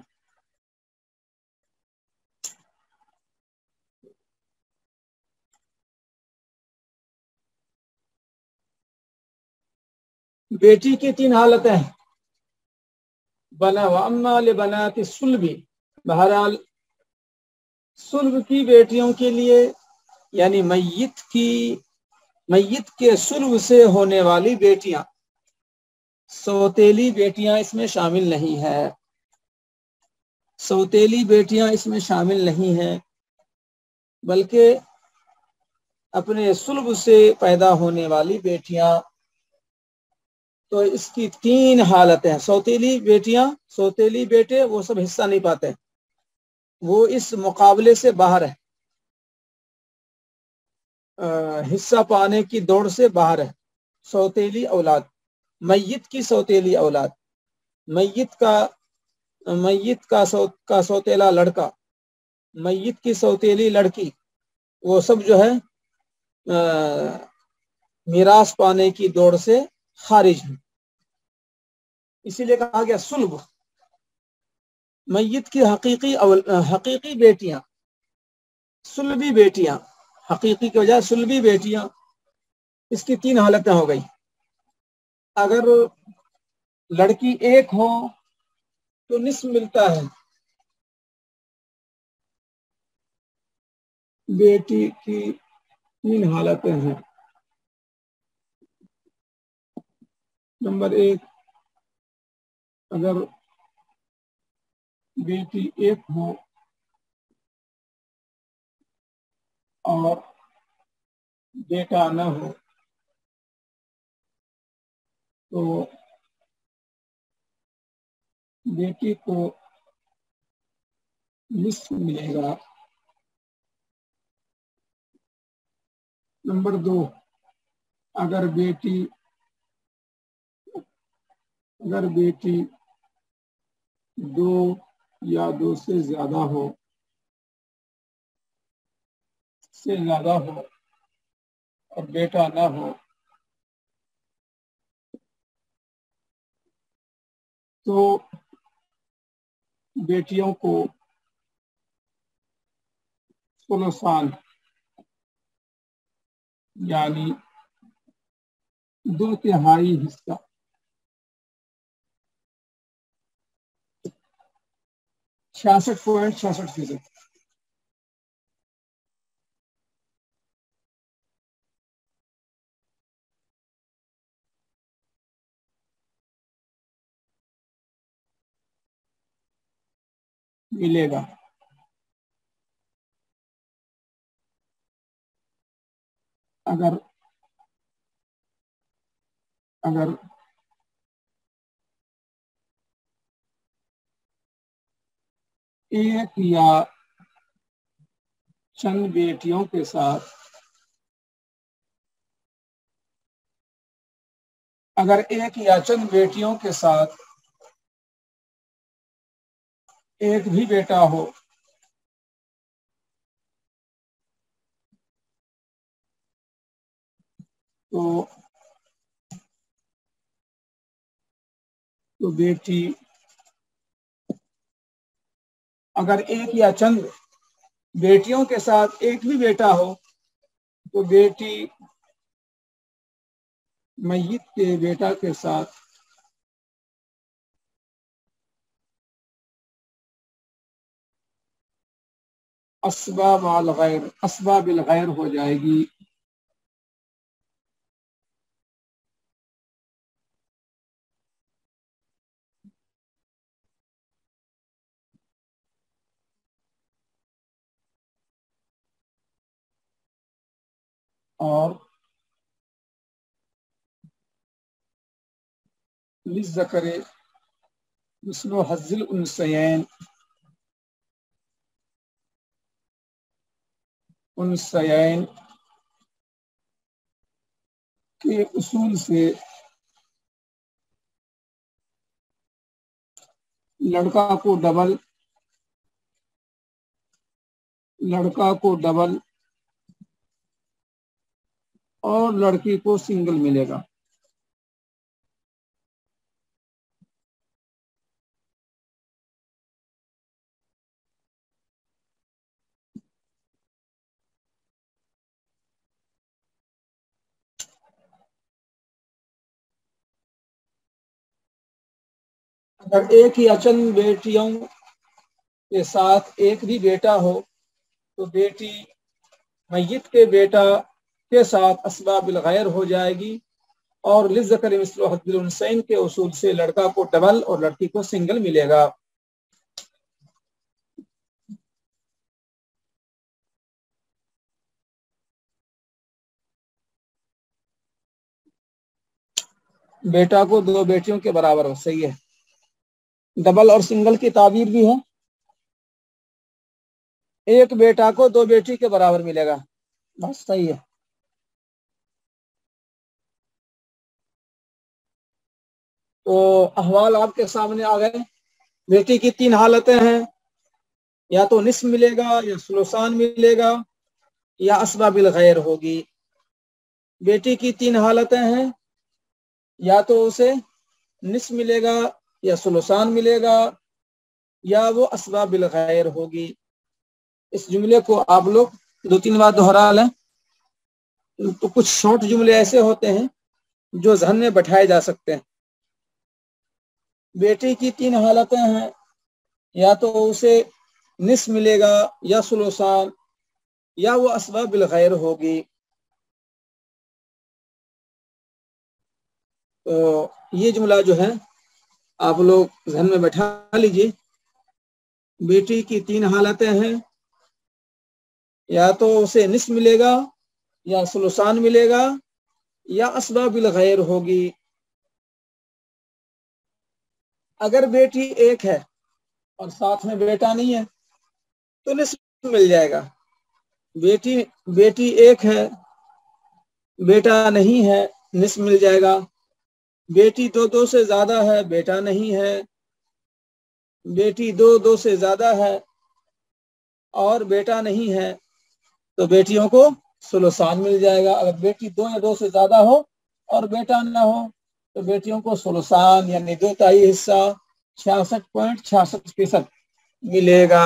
بیٹی کی تین حالتیں ہیں، بنا وَأَمَّا لِبَنَاتِ الصُّلْبِ، بہرحال صلب کی بیٹیوں کے لیے یعنی میت کی میت کے صلب سے ہونے والی بیٹیاں، سوتیلی بیٹیاں اس میں شامل نہیں ہے، سوتیلی بیٹیاں اس میں شامل نہیں ہیں، بلکہ اپنے صلب سے پیدا ہونے والی بیٹیاں. تو اس کی تین حالتیں. سوتیلی بیٹیاں، سوتیلی بیٹے وہ سب حصہ نہیں پاتے، وہ اس مقابلے سے باہر ہے، حصہ پانے کی دوڑ سے باہر ہے. سوتیلی اولاد، میت کی سوتیلی اولاد، میت کا میت کا سو کا سوتیلا لڑکا، میت کی سوتیلی لڑکی، وہ سب جو ہے میراث پانے کی دوڑ سے خارج ہیں. اسی لیے کہا گیا سلب. میت کی حقیقی اول حقیقی بیٹیاں، سلبی بیٹیاں، حقیقی کی وجہ سلبی بیٹیاں، اس کی تین حالتیں ہو گئی. اگر لڑکی ایک ہو تو نصف ملتا ہے، بیٹی کی تین حالتیں ہیں. نمبر ایک، اگر بیٹی ایک ہو اور بیٹا نہ ہو تو بیٹی کو نصف ملے گا. نمبر دو، اگر بیٹی اگر بیٹی دو یا دو سے زیادہ ہو سے زیادہ ہو اور بیٹا نہ ہو تو بیٹیوں کو ثلثان یعنی دو تہائی حصہ چھیاسٹھ پوائنٹ چھیاسٹھ فیصد ملے گا. اگر اگر ایک یا چند بیٹیوں کے ساتھ اگر ایک یا چند بیٹیوں کے ساتھ ایک بھی بیٹا ہو تو تو بیٹی اگر ایک یا چند بیٹیوں کے ساتھ ایک بھی بیٹا ہو تو بیٹی میت کے بیٹا کے ساتھ اسباب الغیر اسباب الغیر ہو جائے گی. اور للذکر مثل حظ الانثیین انثیین کے اصول سے لڑکا کو ڈبل لڑکا کو ڈبل اور لڑکی کو سنگل ملے گا. اگر ایک یا چند بیٹیوں کے ساتھ ایک بھی بیٹا ہو تو بیٹی میت کے بیٹا کے ساتھ اسباب الغیر ہو جائے گی اور للذکر مثل حظ الانثیین کے اصول سے لڑکا کو ڈبل اور لڑکی کو سنگل ملے گا۔ بیٹا کو دو بیٹیوں کے برابر ہو، صحیح ہے۔ ڈبل اور سنگل کی تعبیر بھی ہے، ایک بیٹا کو دو بیٹی کے برابر ملے گا، بس صحیح ہے۔ تو احوال آپ کے سامنے آ گئے۔ بیٹی کی تین حالتیں ہیں، یا تو نصف ملے گا، یا ثلثان ملے گا، یا اسباب الغیر ہوگی۔ بیٹی کی تین حالتیں ہیں، یا تو اسے نصف ملے گا، یا ثلثان ملے گا، یا وہ اسباب الغیر ہوگی۔ اس جملے کو آپ لوگ دو تین بار دہرا لیں، تو کچھ شارٹ جملے ایسے ہوتے ہیں جو ذہن میں بٹھائے جا سکتے ہیں۔ بیٹی کی تین حالتیں ہیں، یا تو اسے نصف ملے گا، یا ثلثان، یا وہ اسباب الغیر ہوگی۔ تو یہ جملہ جو ہے آپ لوگ ذہن میں بیٹھا لیجئے۔ بیٹی کی تین حالتیں ہیں، یا تو اسے نصف ملے گا، یا ثلثان ملے گا، یا اسباب الغیر ہوگی۔ اگر بیٹی ایک ہے اور ساتھ میں بیٹا نہیں ہے تو نصف مل جائے گا۔ بیٹی بیٹی ایک ہے، بیٹا نہیں ہے، نصف مل جائے گا۔ بیٹی دو دو سے زیادہ ہے، بیٹا نہیں ہے۔ بیٹی دو دو سے زیادہ ہے اور بیٹا نہیں ہے تو بیٹیوں کو ثلثان مل جائے گا۔ اگر بیٹی دو یا دو سے زیادہ ہو اور بیٹا نہ ہو تو بیٹیوں کو ثلثان یعنی دو تہائی حصہ چھیاسٹھ پوائنٹ چھیاسٹھ فیصد ملے گا۔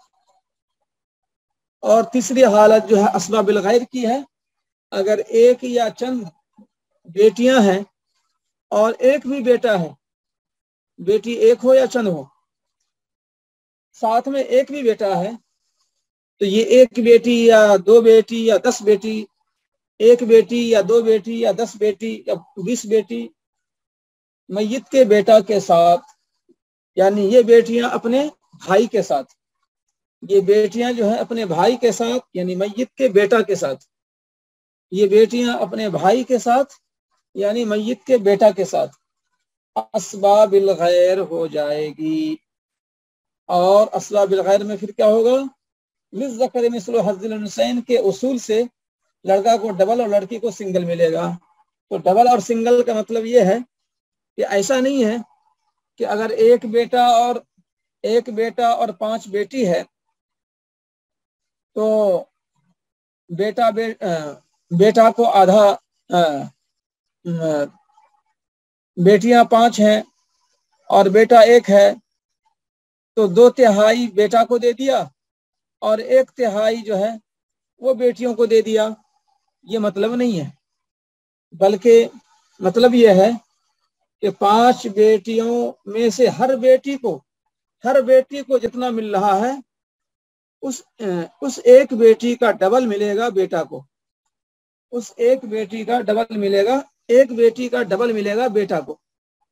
اور تیسری حالت جو ہے اسباب الغیر کی ہے، اگر ایک یا چند بیٹیاں ہیں اور ایک بھی بیٹا ہے، بیٹی ایک ہو یا چند ہو، ساتھ میں ایک بھی بیٹا ہے، تو یہ ایک بیٹی یا دو بیٹی یا دس بیٹی، ایک بیٹی یا دو بیٹی یا دس بیٹی یا بیس بیٹی میت کے بیٹا کے ساتھ، یعنی یہ بیٹیاں اپنے بھائی کے ساتھ، یہ بیٹیاں جو ہیں اپنے بھائی کے ساتھ یعنی میت کے بیٹا کے ساتھ، یہ بیٹیاں اپنے بھائی کے ساتھ یعنی میت کے بیٹا کے ساتھ اسباب الغیر ہو جائے گی۔ اور اسباب الغیر میں پھر کیا ہوگا؟ للذکر مثل حظ الانثیین کے اصول سے لڑکا کو ڈبل اور لڑکی کو سنگل ملے گا۔ تو ڈبل اور سنگل کا مطلب یہ ہے کہ ایسا نہیں ہے کہ اگر ایک بیٹا اور ایک بیٹا اور پانچ بیٹی ہے تو بیٹا بیٹا کو آدھا، بیٹیاں پانچ ہیں اور بیٹا ایک ہے تو دو تہائی بیٹا کو دے دیا اور ایک تہائی جو ہے وہ بیٹیوں کو دے دیا۔ یہ مطلب نہیں ہے، بلکہ مطلب یہ ہے کہ پانچ بیٹیوں میں سے ہر بیٹی کو ہر بیٹی کو جتنا مل رہا ہے اس اس ایک بیٹی کا ڈبل ملے گا بیٹا کو، اس ایک بیٹی کا ڈبل ملے گا ایک بیٹی کا ڈبل ملے گا بیٹا کو۔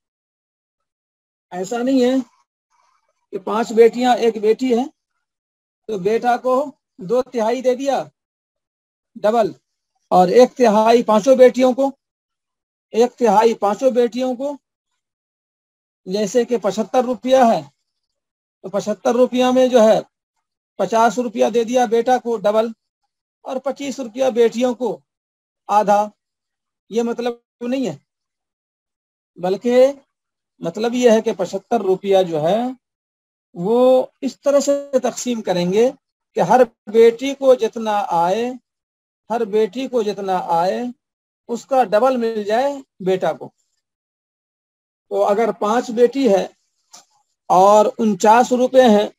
ایسا نہیں ہے کہ پانچ بیٹیاں ایک بیٹی ہے تو بیٹا کو دو تہائی دے دیا ڈبل، اور ایک تہائی پانچوں بیٹیوں کو ایک تہائی پانچوں بیٹیوں کو جیسے کہ پچہتر روپیہ ہے تو پچہتر روپیہ میں جو ہے پچاس روپیہ دے دیا بیٹا کو ڈبل اور پچیس روپیہ بیٹیوں کو آدھا۔ یہ مطلب نہیں ہے، بلکہ مطلب یہ ہے کہ پچہتر روپیہ جو ہے وہ اس طرح سے تقسیم کریں گے کہ ہر بیٹی کو جتنا آئے ہر بیٹی کو جتنا آئے اس کا ڈبل مل جائے بیٹا کو۔ تو اگر پانچ بیٹی ہے اور انچاس روپے ہیں،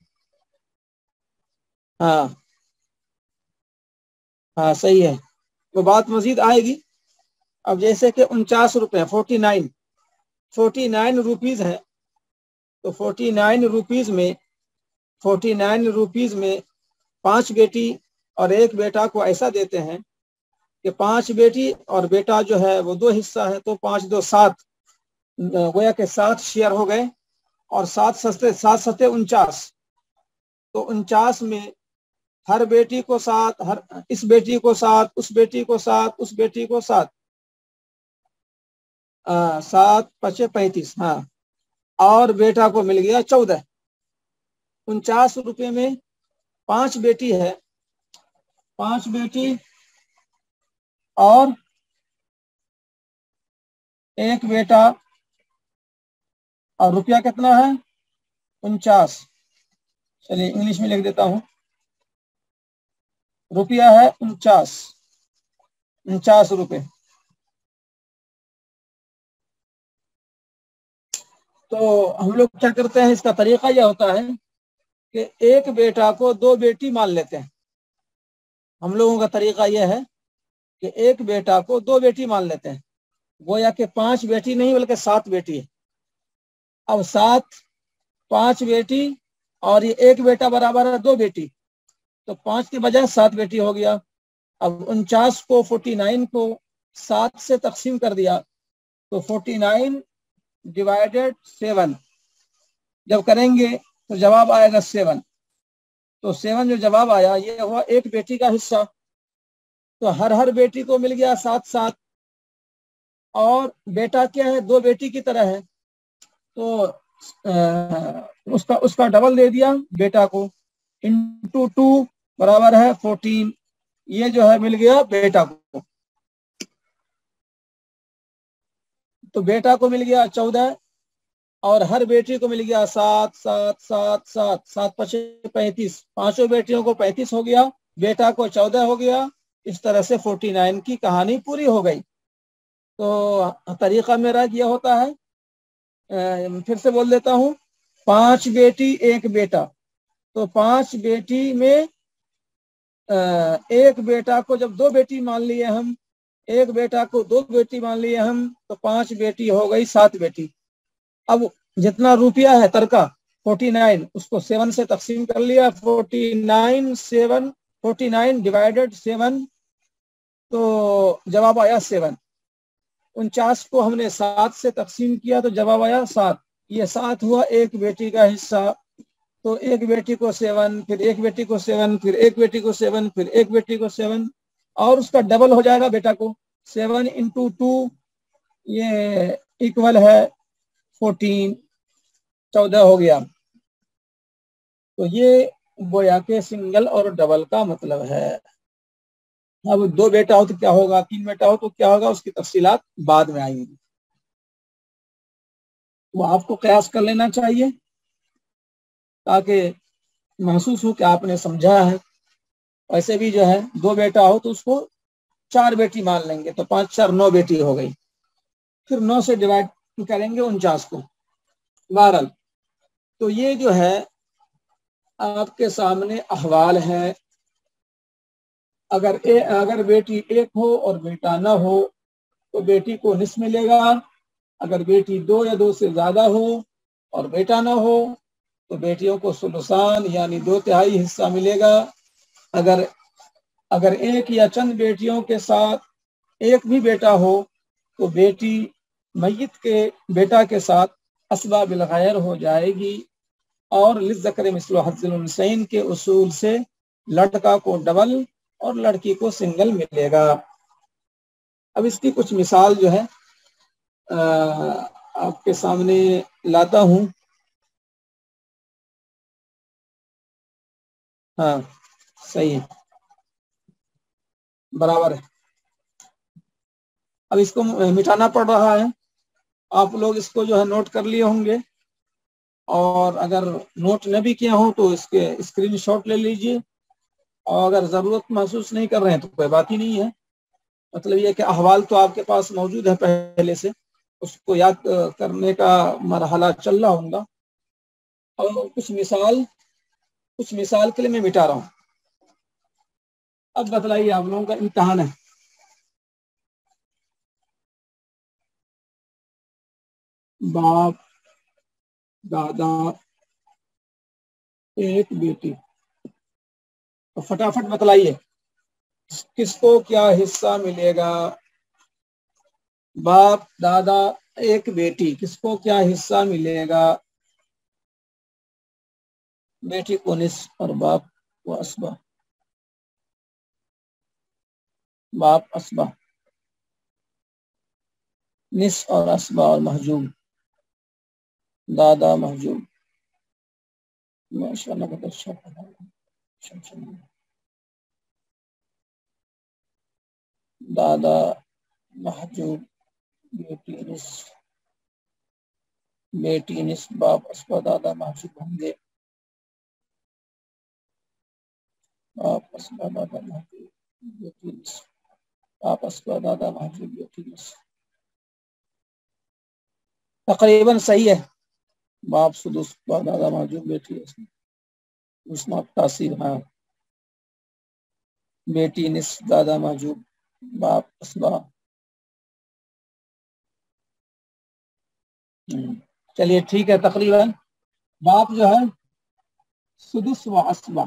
ہاں ہاں صحیح ہے، وہ بات مزید آئے گی۔ اب جیسے کہ انچاس روپے forty nine forty nine rupees ہے تو فورٹی نائن روپیز میں فورٹی نائن روپیز میں پانچ بیٹی اور ایک بیٹا کو ایسا دیتے ہیں کہ پانچ بیٹی اور بیٹا جو ہے وہ دو حصہ ہے، تو پانچ دو سات، گویا کہ سات شیئر ہو گئے، اور سات سستے سات ستے انچاس، تو انچاس میں ہر بیٹی کو سات، ہر اس بیٹی کو سات، اس بیٹی کو سات، اس بیٹی کو سات، سات پچے پینتیس، ہاں، اور بیٹا کو مل گیا چودہ۔ انچاس روپے میں پانچ بیٹی ہے، پانچ بیٹی اور ایک بیٹا، اور روپیہ کتنا ہے؟ انچاس۔ چلیے انگلش میں لکھ دیتا ہوں، روپیہ ہے انچاس، انچاس روپے۔ تو ہم لوگ کیا کرتے ہیں، اس کا طریقہ یہ ہوتا ہے کہ ایک بیٹا کو دو بیٹی مان لیتے ہیں۔ ہم لوگوں کا طریقہ یہ ہے کہ ایک بیٹا کو دو بیٹی مان لیتے ہیں، گویا کہ پانچ بیٹی نہیں بلکہ سات بیٹی ہے۔ اب سات، پانچ بیٹی اور یہ ایک بیٹا برابر ہے دو بیٹی، تو پانچ کے بجائے سات بیٹی ہو گیا۔ اب انچاس کو فورٹی نائن کو سات سے تقسیم کر دیا تو فورٹی نائن ڈیوائڈیڈ سیون جب کریں گے تو جواب آئے گا سیون۔ تو سیون جو جواب آیا یہ ہوا ایک بیٹی کا حصہ، تو ہر ہر بیٹی کو مل گیا سات سات، اور بیٹا کیا ہے، دو بیٹی کی طرح ہے، تو اس کا اس کا ڈبل دے دیا بیٹا کو، انٹو ٹو برابر ہے فورٹین، یہ جو ہے مل گیا بیٹا کو، تو بیٹا کو مل گیا چودہ، اور ہر بیٹی کو مل گیا سات سات سات سات، سات پچے پینتیس، پانچوں بیٹیوں کو پینتیس ہو گیا، بیٹا کو چودہ ہو گیا۔ اس طرح سے فورٹی نائن کی کہانی پوری ہو گئی۔ تو طریقہ میرا یہ ہوتا ہے، پھر سے بول دیتا ہوں، پانچ بیٹی ایک بیٹا، تو پانچ بیٹی میں ایک بیٹا کو جب دو بیٹی مان لیے ہم، ایک بیٹا کو دو بیٹی مان لیے ہم، تو پانچ بیٹی ہو گئی سات بیٹی۔ اب جتنا روپیہ ہے ترکا فورٹی نائن، اس کو سیون سے تقسیم کر لیا، forty nine seven, forty nine divided seven, تو جواب آیا سیون۔ انچاس کو ہم نے سات سے تقسیم کیا تو جواب آیا سات، یہ سات ہوا ایک بیٹی کا حصہ، تو ایک بیٹی کو سیون، پھر ایک بیٹی کو سیون، پھر ایک بیٹی کو سیون، پھر ایک بیٹی کو سیون، اور اس کا ڈبل ہو جائے گا بیٹا کو، سیون انٹو ٹو یہ ایکول ہے فورٹین، چودہ ہو گیا۔ تو یہ گویا کہ سنگل اور ڈبل کا مطلب ہے۔ اب دو بیٹا ہو تو کیا ہوگا، تین بیٹا ہو تو کیا ہوگا، اس کی تفصیلات بعد میں آئیں گی، وہ آپ کو قیاس کر لینا چاہیے تاکہ محسوس ہو کہ آپ نے سمجھا ہے۔ ایسے بھی جو ہے دو بیٹا ہو تو اس کو چار بیٹی مان لیں گے، تو پانچ چار نو بیٹی ہو گئی، پھر نو سے ڈیوائڈ کریں گے انچاس کو۔ بہرحال تو یہ جو ہے آپ کے سامنے احوال ہے، اگر اے اگر بیٹی ایک ہو اور بیٹا نہ ہو تو بیٹی کو نصف ملے گا، اگر بیٹی دو یا دو سے زیادہ ہو اور بیٹا نہ ہو تو بیٹیوں کو ثلثان یعنی دو تہائی حصہ ملے گا، اگر اگر ایک یا چند بیٹیوں کے ساتھ ایک بھی بیٹا ہو تو بیٹی میت کے بیٹا کے ساتھ اسباب الغیر ہو جائے گی، اور للذکر مثل حظ الانثیین کے اصول سے لڑکا کو ڈبل اور لڑکی کو سنگل ملے گا۔ اب اس کی کچھ مثال جو ہے آپ کے سامنے لاتا ہوں۔ ہاں صحیح ہے، برابر ہے۔ اب اس کو مٹانا پڑ رہا ہے، آپ لوگ اس کو جو ہے نوٹ کر لیے ہوں گے، اور اگر نوٹ نہ بھی کیا ہو تو اس کے اسکرین شاٹ لے لیجئے، اور اگر ضرورت محسوس نہیں کر رہے ہیں تو کوئی بات ہی نہیں ہے، مطلب یہ کہ احوال تو آپ کے پاس موجود ہے پہلے سے، اس کو یاد کرنے کا مرحلہ چل رہا ہوں گا، اور کچھ مثال کچھ مثال کے لیے میں مٹا رہا ہوں۔ اب بتلائیے، آپ لوگوں کا امتحان ہے، باپ دادا ایک بیٹی، تو فٹافٹ بتلائیے کس کو کیا حصہ ملے گا؟ باپ دادا ایک بیٹی، کس کو کیا حصہ ملے گا؟ بیٹی کو نصف اور باپ کو اسبا، باپ اسبا، نصف اور اسبا اور محجوب، دادا محجوب. ماشاء اللہ بہت اچھا پڑھا. دادا محجوب، بیٹی نصف، بیٹی نصف، باپ اسبا، دادا محجوب ہوں گے. باپ اسبا دادا محجوب، بیٹی نصف، باپ اسبا دادا محجوب، بیٹی نصف. تقریباً صحیح ہے. باپ سدس، باپ دادا محجوب، بیٹی نصف تاثیر. ہاں، بیٹی نصف، دادا محجوب، باپ اسبا. چلیے ٹھیک ہے. تقریباً باپ جو ہے سدس و اسبا،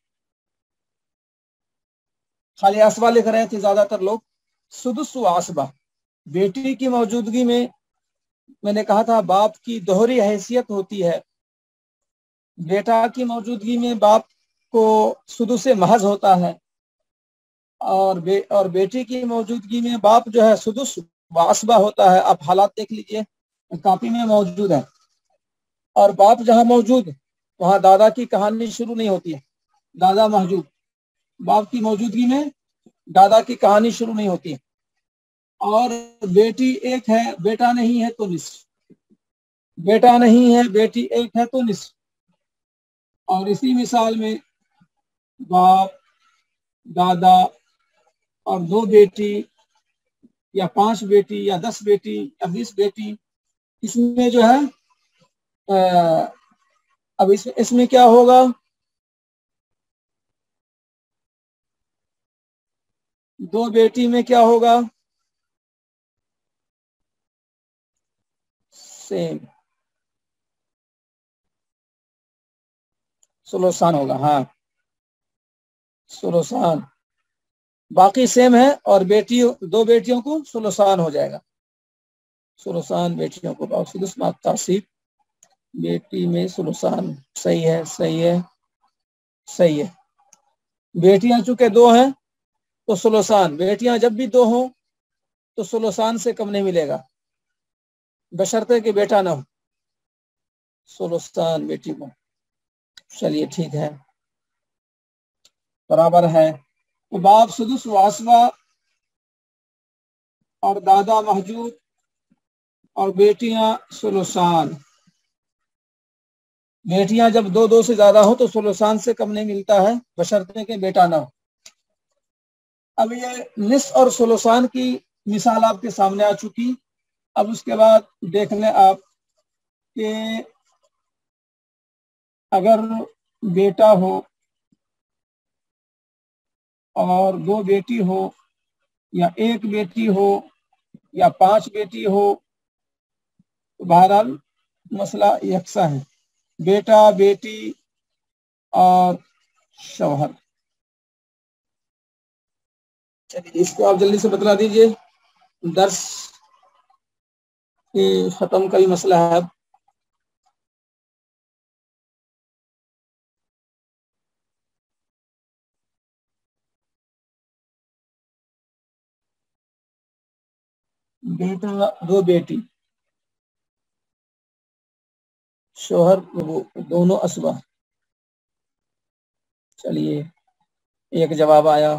خالی اسبا لکھ رہے تھے زیادہ تر لوگ. سدس و اسبا. بیٹی کی موجودگی میں میں نے کہا تھا باپ کی دوہری حیثیت ہوتی ہے. بیٹا کی موجودگی میں باپ کو سدس محض ہوتا ہے، اور بے اور بیٹی کی موجودگی میں باپ جو ہے سدس و اسبا ہوتا ہے. آپ حالات دیکھ لیجئے، کاپی میں موجود ہے. اور باپ جہاں موجود وہاں دادا کی کہانی شروع نہیں ہوتی ہے. دادا محجوب، باپ کی موجودگی میں دادا کی کہانی شروع نہیں ہوتی ہے. اور بیٹی ایک ہے، بیٹا نہیں ہے تو نصف، بیٹا نہیں ہے بیٹی ایک ہے تو نصف. اور اسی مثال میں باپ، دادا اور دو بیٹی یا پانچ بیٹی یا دس بیٹی یا بیس بیٹی، اس میں جو ہے اب اس اس میں کیا ہوگا؟ دو بیٹی میں کیا ہوگا؟ سیم سلوسان ہوگا. ہاں سلوسان، باقی سیم ہے. اور بیٹی دو بیٹیوں کو سلوسان ہو جائے گا. سلوسان بیٹیوں کو باپ سدس مات تاثیر، بیٹی میں سلوسان. صحیح ہے صحیح ہے صحیح ہے. بیٹیاں چونکہ دو ہیں تو سلوسان. بیٹیاں جب بھی دو ہوں تو سلوسان سے کم نہیں ملے گا، بشرطے کہ بیٹا نہ ہو. سلوسان بیٹی کو. چلیے ٹھیک ہے، برابر ہے. باپ سدس و اسبا اور دادا محجوب اور بیٹیاں سلوسان. بیٹیاں جب دو دو سے زیادہ ہو تو سلوسان سے کم نہیں ملتا ہے، بشرطے کہ بیٹا نہ ہو. اب یہ نصف اور سلوسان کی مثال آپ کے سامنے آ چکی. اب اس کے بعد دیکھ لیں آپ کہ اگر بیٹا ہو اور دو بیٹی ہو یا ایک بیٹی ہو یا پانچ بیٹی ہو تو بہرحال مسئلہ یکساں ہے. بیٹا، بیٹی اور شوہر. چلیے اس کو آپ جلدی سے بتلا دیجئے، درس کی ختم کا ہی مسئلہ ہے. اب بیٹا، دو بیٹی، شوہر دونوں اسبا. چلیے ایک جواب آیا،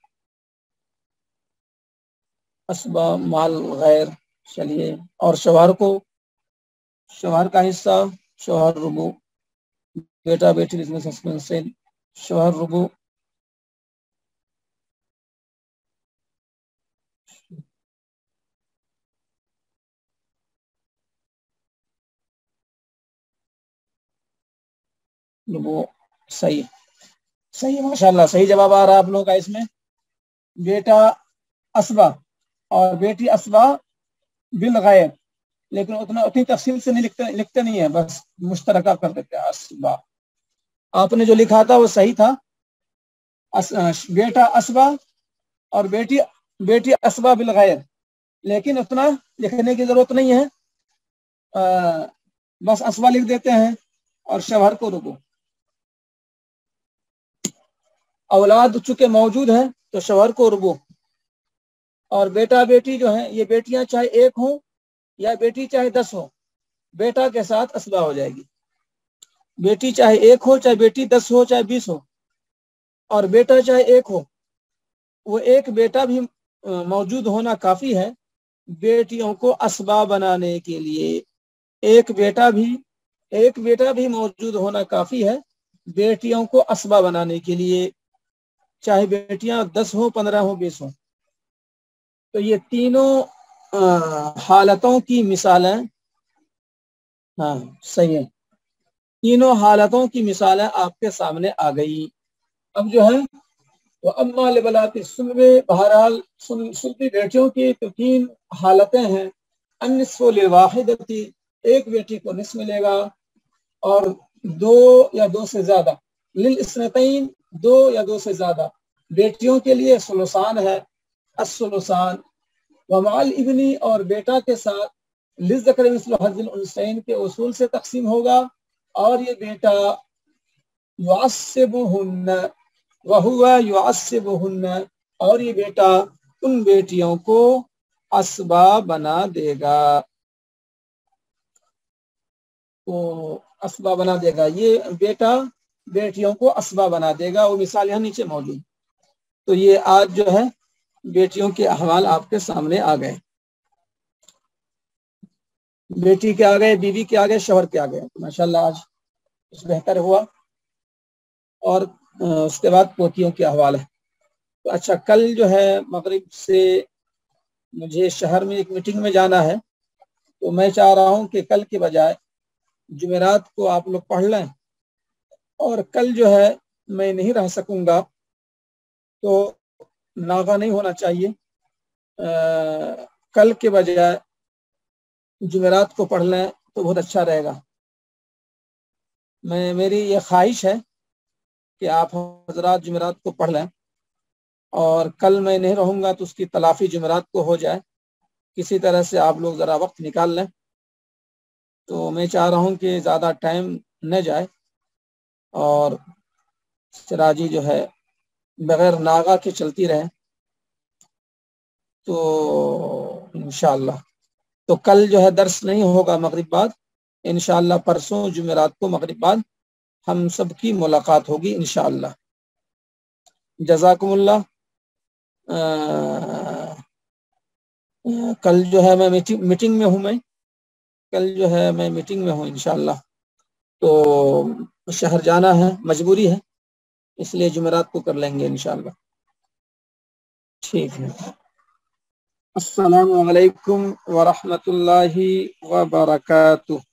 اسبا مال غیر. چلیے اور شوہر کو، شوہر کا حصہ، شوہر ربو. بیٹا بیٹی اس میں سسپینس سے شوہر ربو. ربو صحیح صحیح ماشاء اللہ صحیح جواب آ رہا ہے آپ لوگوں کا اس میں. بیٹا اسبا اور بیٹی اسبا بالغیر، لیکن اتنا اتنی تفصیل سے نہیں لکھتے لکھتے نہیں ہے، بس مشترکہ کر دیتے ہیں اسبا. آپ نے جو لکھا تھا وہ صحیح تھا. بیٹا اسبا اور بیٹی بیٹی اسبا بالغیر، لیکن اتنا لکھنے کی ضرورت نہیں ہے، آ, بس اسبا لکھ دیتے ہیں اور شوہر کو ربو۔ اولاد چونکہ موجود ہے تو شوہر کو ربو، اور بیٹا بیٹی جو ہیں یہ بیٹیاں چاہے ایک ہوں یا بیٹی چاہے دس ہو، بیٹا کے ساتھ اسبا ہو جائے گی۔ بیٹی چاہے ایک ہو، چاہے بیٹی دس ہو، چاہے بیس ہو، اور بیٹا چاہے ایک ہو، وہ ایک بیٹا بھی موجود ہونا کافی ہے بیٹیوں کو اسبا بنانے کے لیے۔ ایک بیٹا بھی ایک بیٹا بھی موجود ہونا کافی ہے بیٹیوں کو اسبا بنانے کے لیے، چاہے بیٹیاں دس ہو، پندرہ ہو، بیس ہو۔ تو یہ تینوں حالتوں کی مثالیں، ہاں صحیح ہے، تینوں حالتوں کی مثالیں آپ کے سامنے آ گئی۔ اب جو ہے وہ اما لبنات الصلب، بہرحال سلبی بیٹیوں کی تو تین حالتیں ہیں۔ النصف للواحدتی، ایک بیٹی کو نصف ملے گا، اور دو یا دو سے زیادہ، للاثنتین، دو یا دو سے زیادہ بیٹیوں کے لیے ثلثان ہے، الثلثان، ومع الابن، اور بیٹا کے ساتھ للذکر مثل حظ الانثیین کے اصول سے تقسیم ہوگا، اور یہ بیٹا یعصبہن وہو یعصبہن، اور یہ بیٹا ان بیٹیوں کو اسبا بنا دے گا، تو اسبا بنا دے گا، یہ بیٹا بیٹیوں کو اسبا بنا دے گا۔ وہ مثال یہاں نیچے موجود۔ تو یہ آج جو ہے بیٹیوں کے احوال آپ کے سامنے آ گئے، بیٹی کے آ گئے، بیوی کے آ گئے، شوہر کے آ گئے، ماشاءاللہ آج کچھ بہتر ہوا۔ اور اس کے بعد پوتیوں کے احوال ہے۔ تو اچھا، کل جو ہے مغرب سے مجھے شہر میں ایک میٹنگ میں جانا ہے، تو میں چاہ رہا ہوں کہ کل کے بجائے جمعرات کو آپ لوگ پڑھ لیں، اور کل جو ہے میں نہیں رہ سکوں گا، تو ناغہ نہیں ہونا چاہیے، کل کے بجائے جمعرات کو پڑھ لیں تو بہت اچھا رہے گا۔ میں میری یہ خواہش ہے کہ آپ حضرات جمعرات کو پڑھ لیں، اور کل میں نہیں رہوں گا تو اس کی تلافی جمعرات کو ہو جائے، کسی طرح سے آپ لوگ ذرا وقت نکال لیں۔ تو میں چاہ رہا ہوں کہ زیادہ ٹائم نہ جائے، اور سراجی جو ہے بغیر ناغہ کے چلتی رہے، تو انشاءاللہ تو کل جو ہے درس نہیں ہوگا مغرب بعد، انشاءاللہ پرسوں جمعرات کو مغرب بعد ہم سب کی ملاقات ہوگی انشاءاللہ۔ جزاکم اللہ۔ کل جو ہے میں میٹنگ میں ہوں، میں کل جو ہے میں میٹنگ میں ہوں انشاءاللہ، تو شہر جانا ہے، مجبوری ہے، اس لیے جمعرات کو کر لیں گے انشاءاللہ۔ ٹھیک ہے، السلام علیکم ورحمۃ اللہ وبرکاتہ۔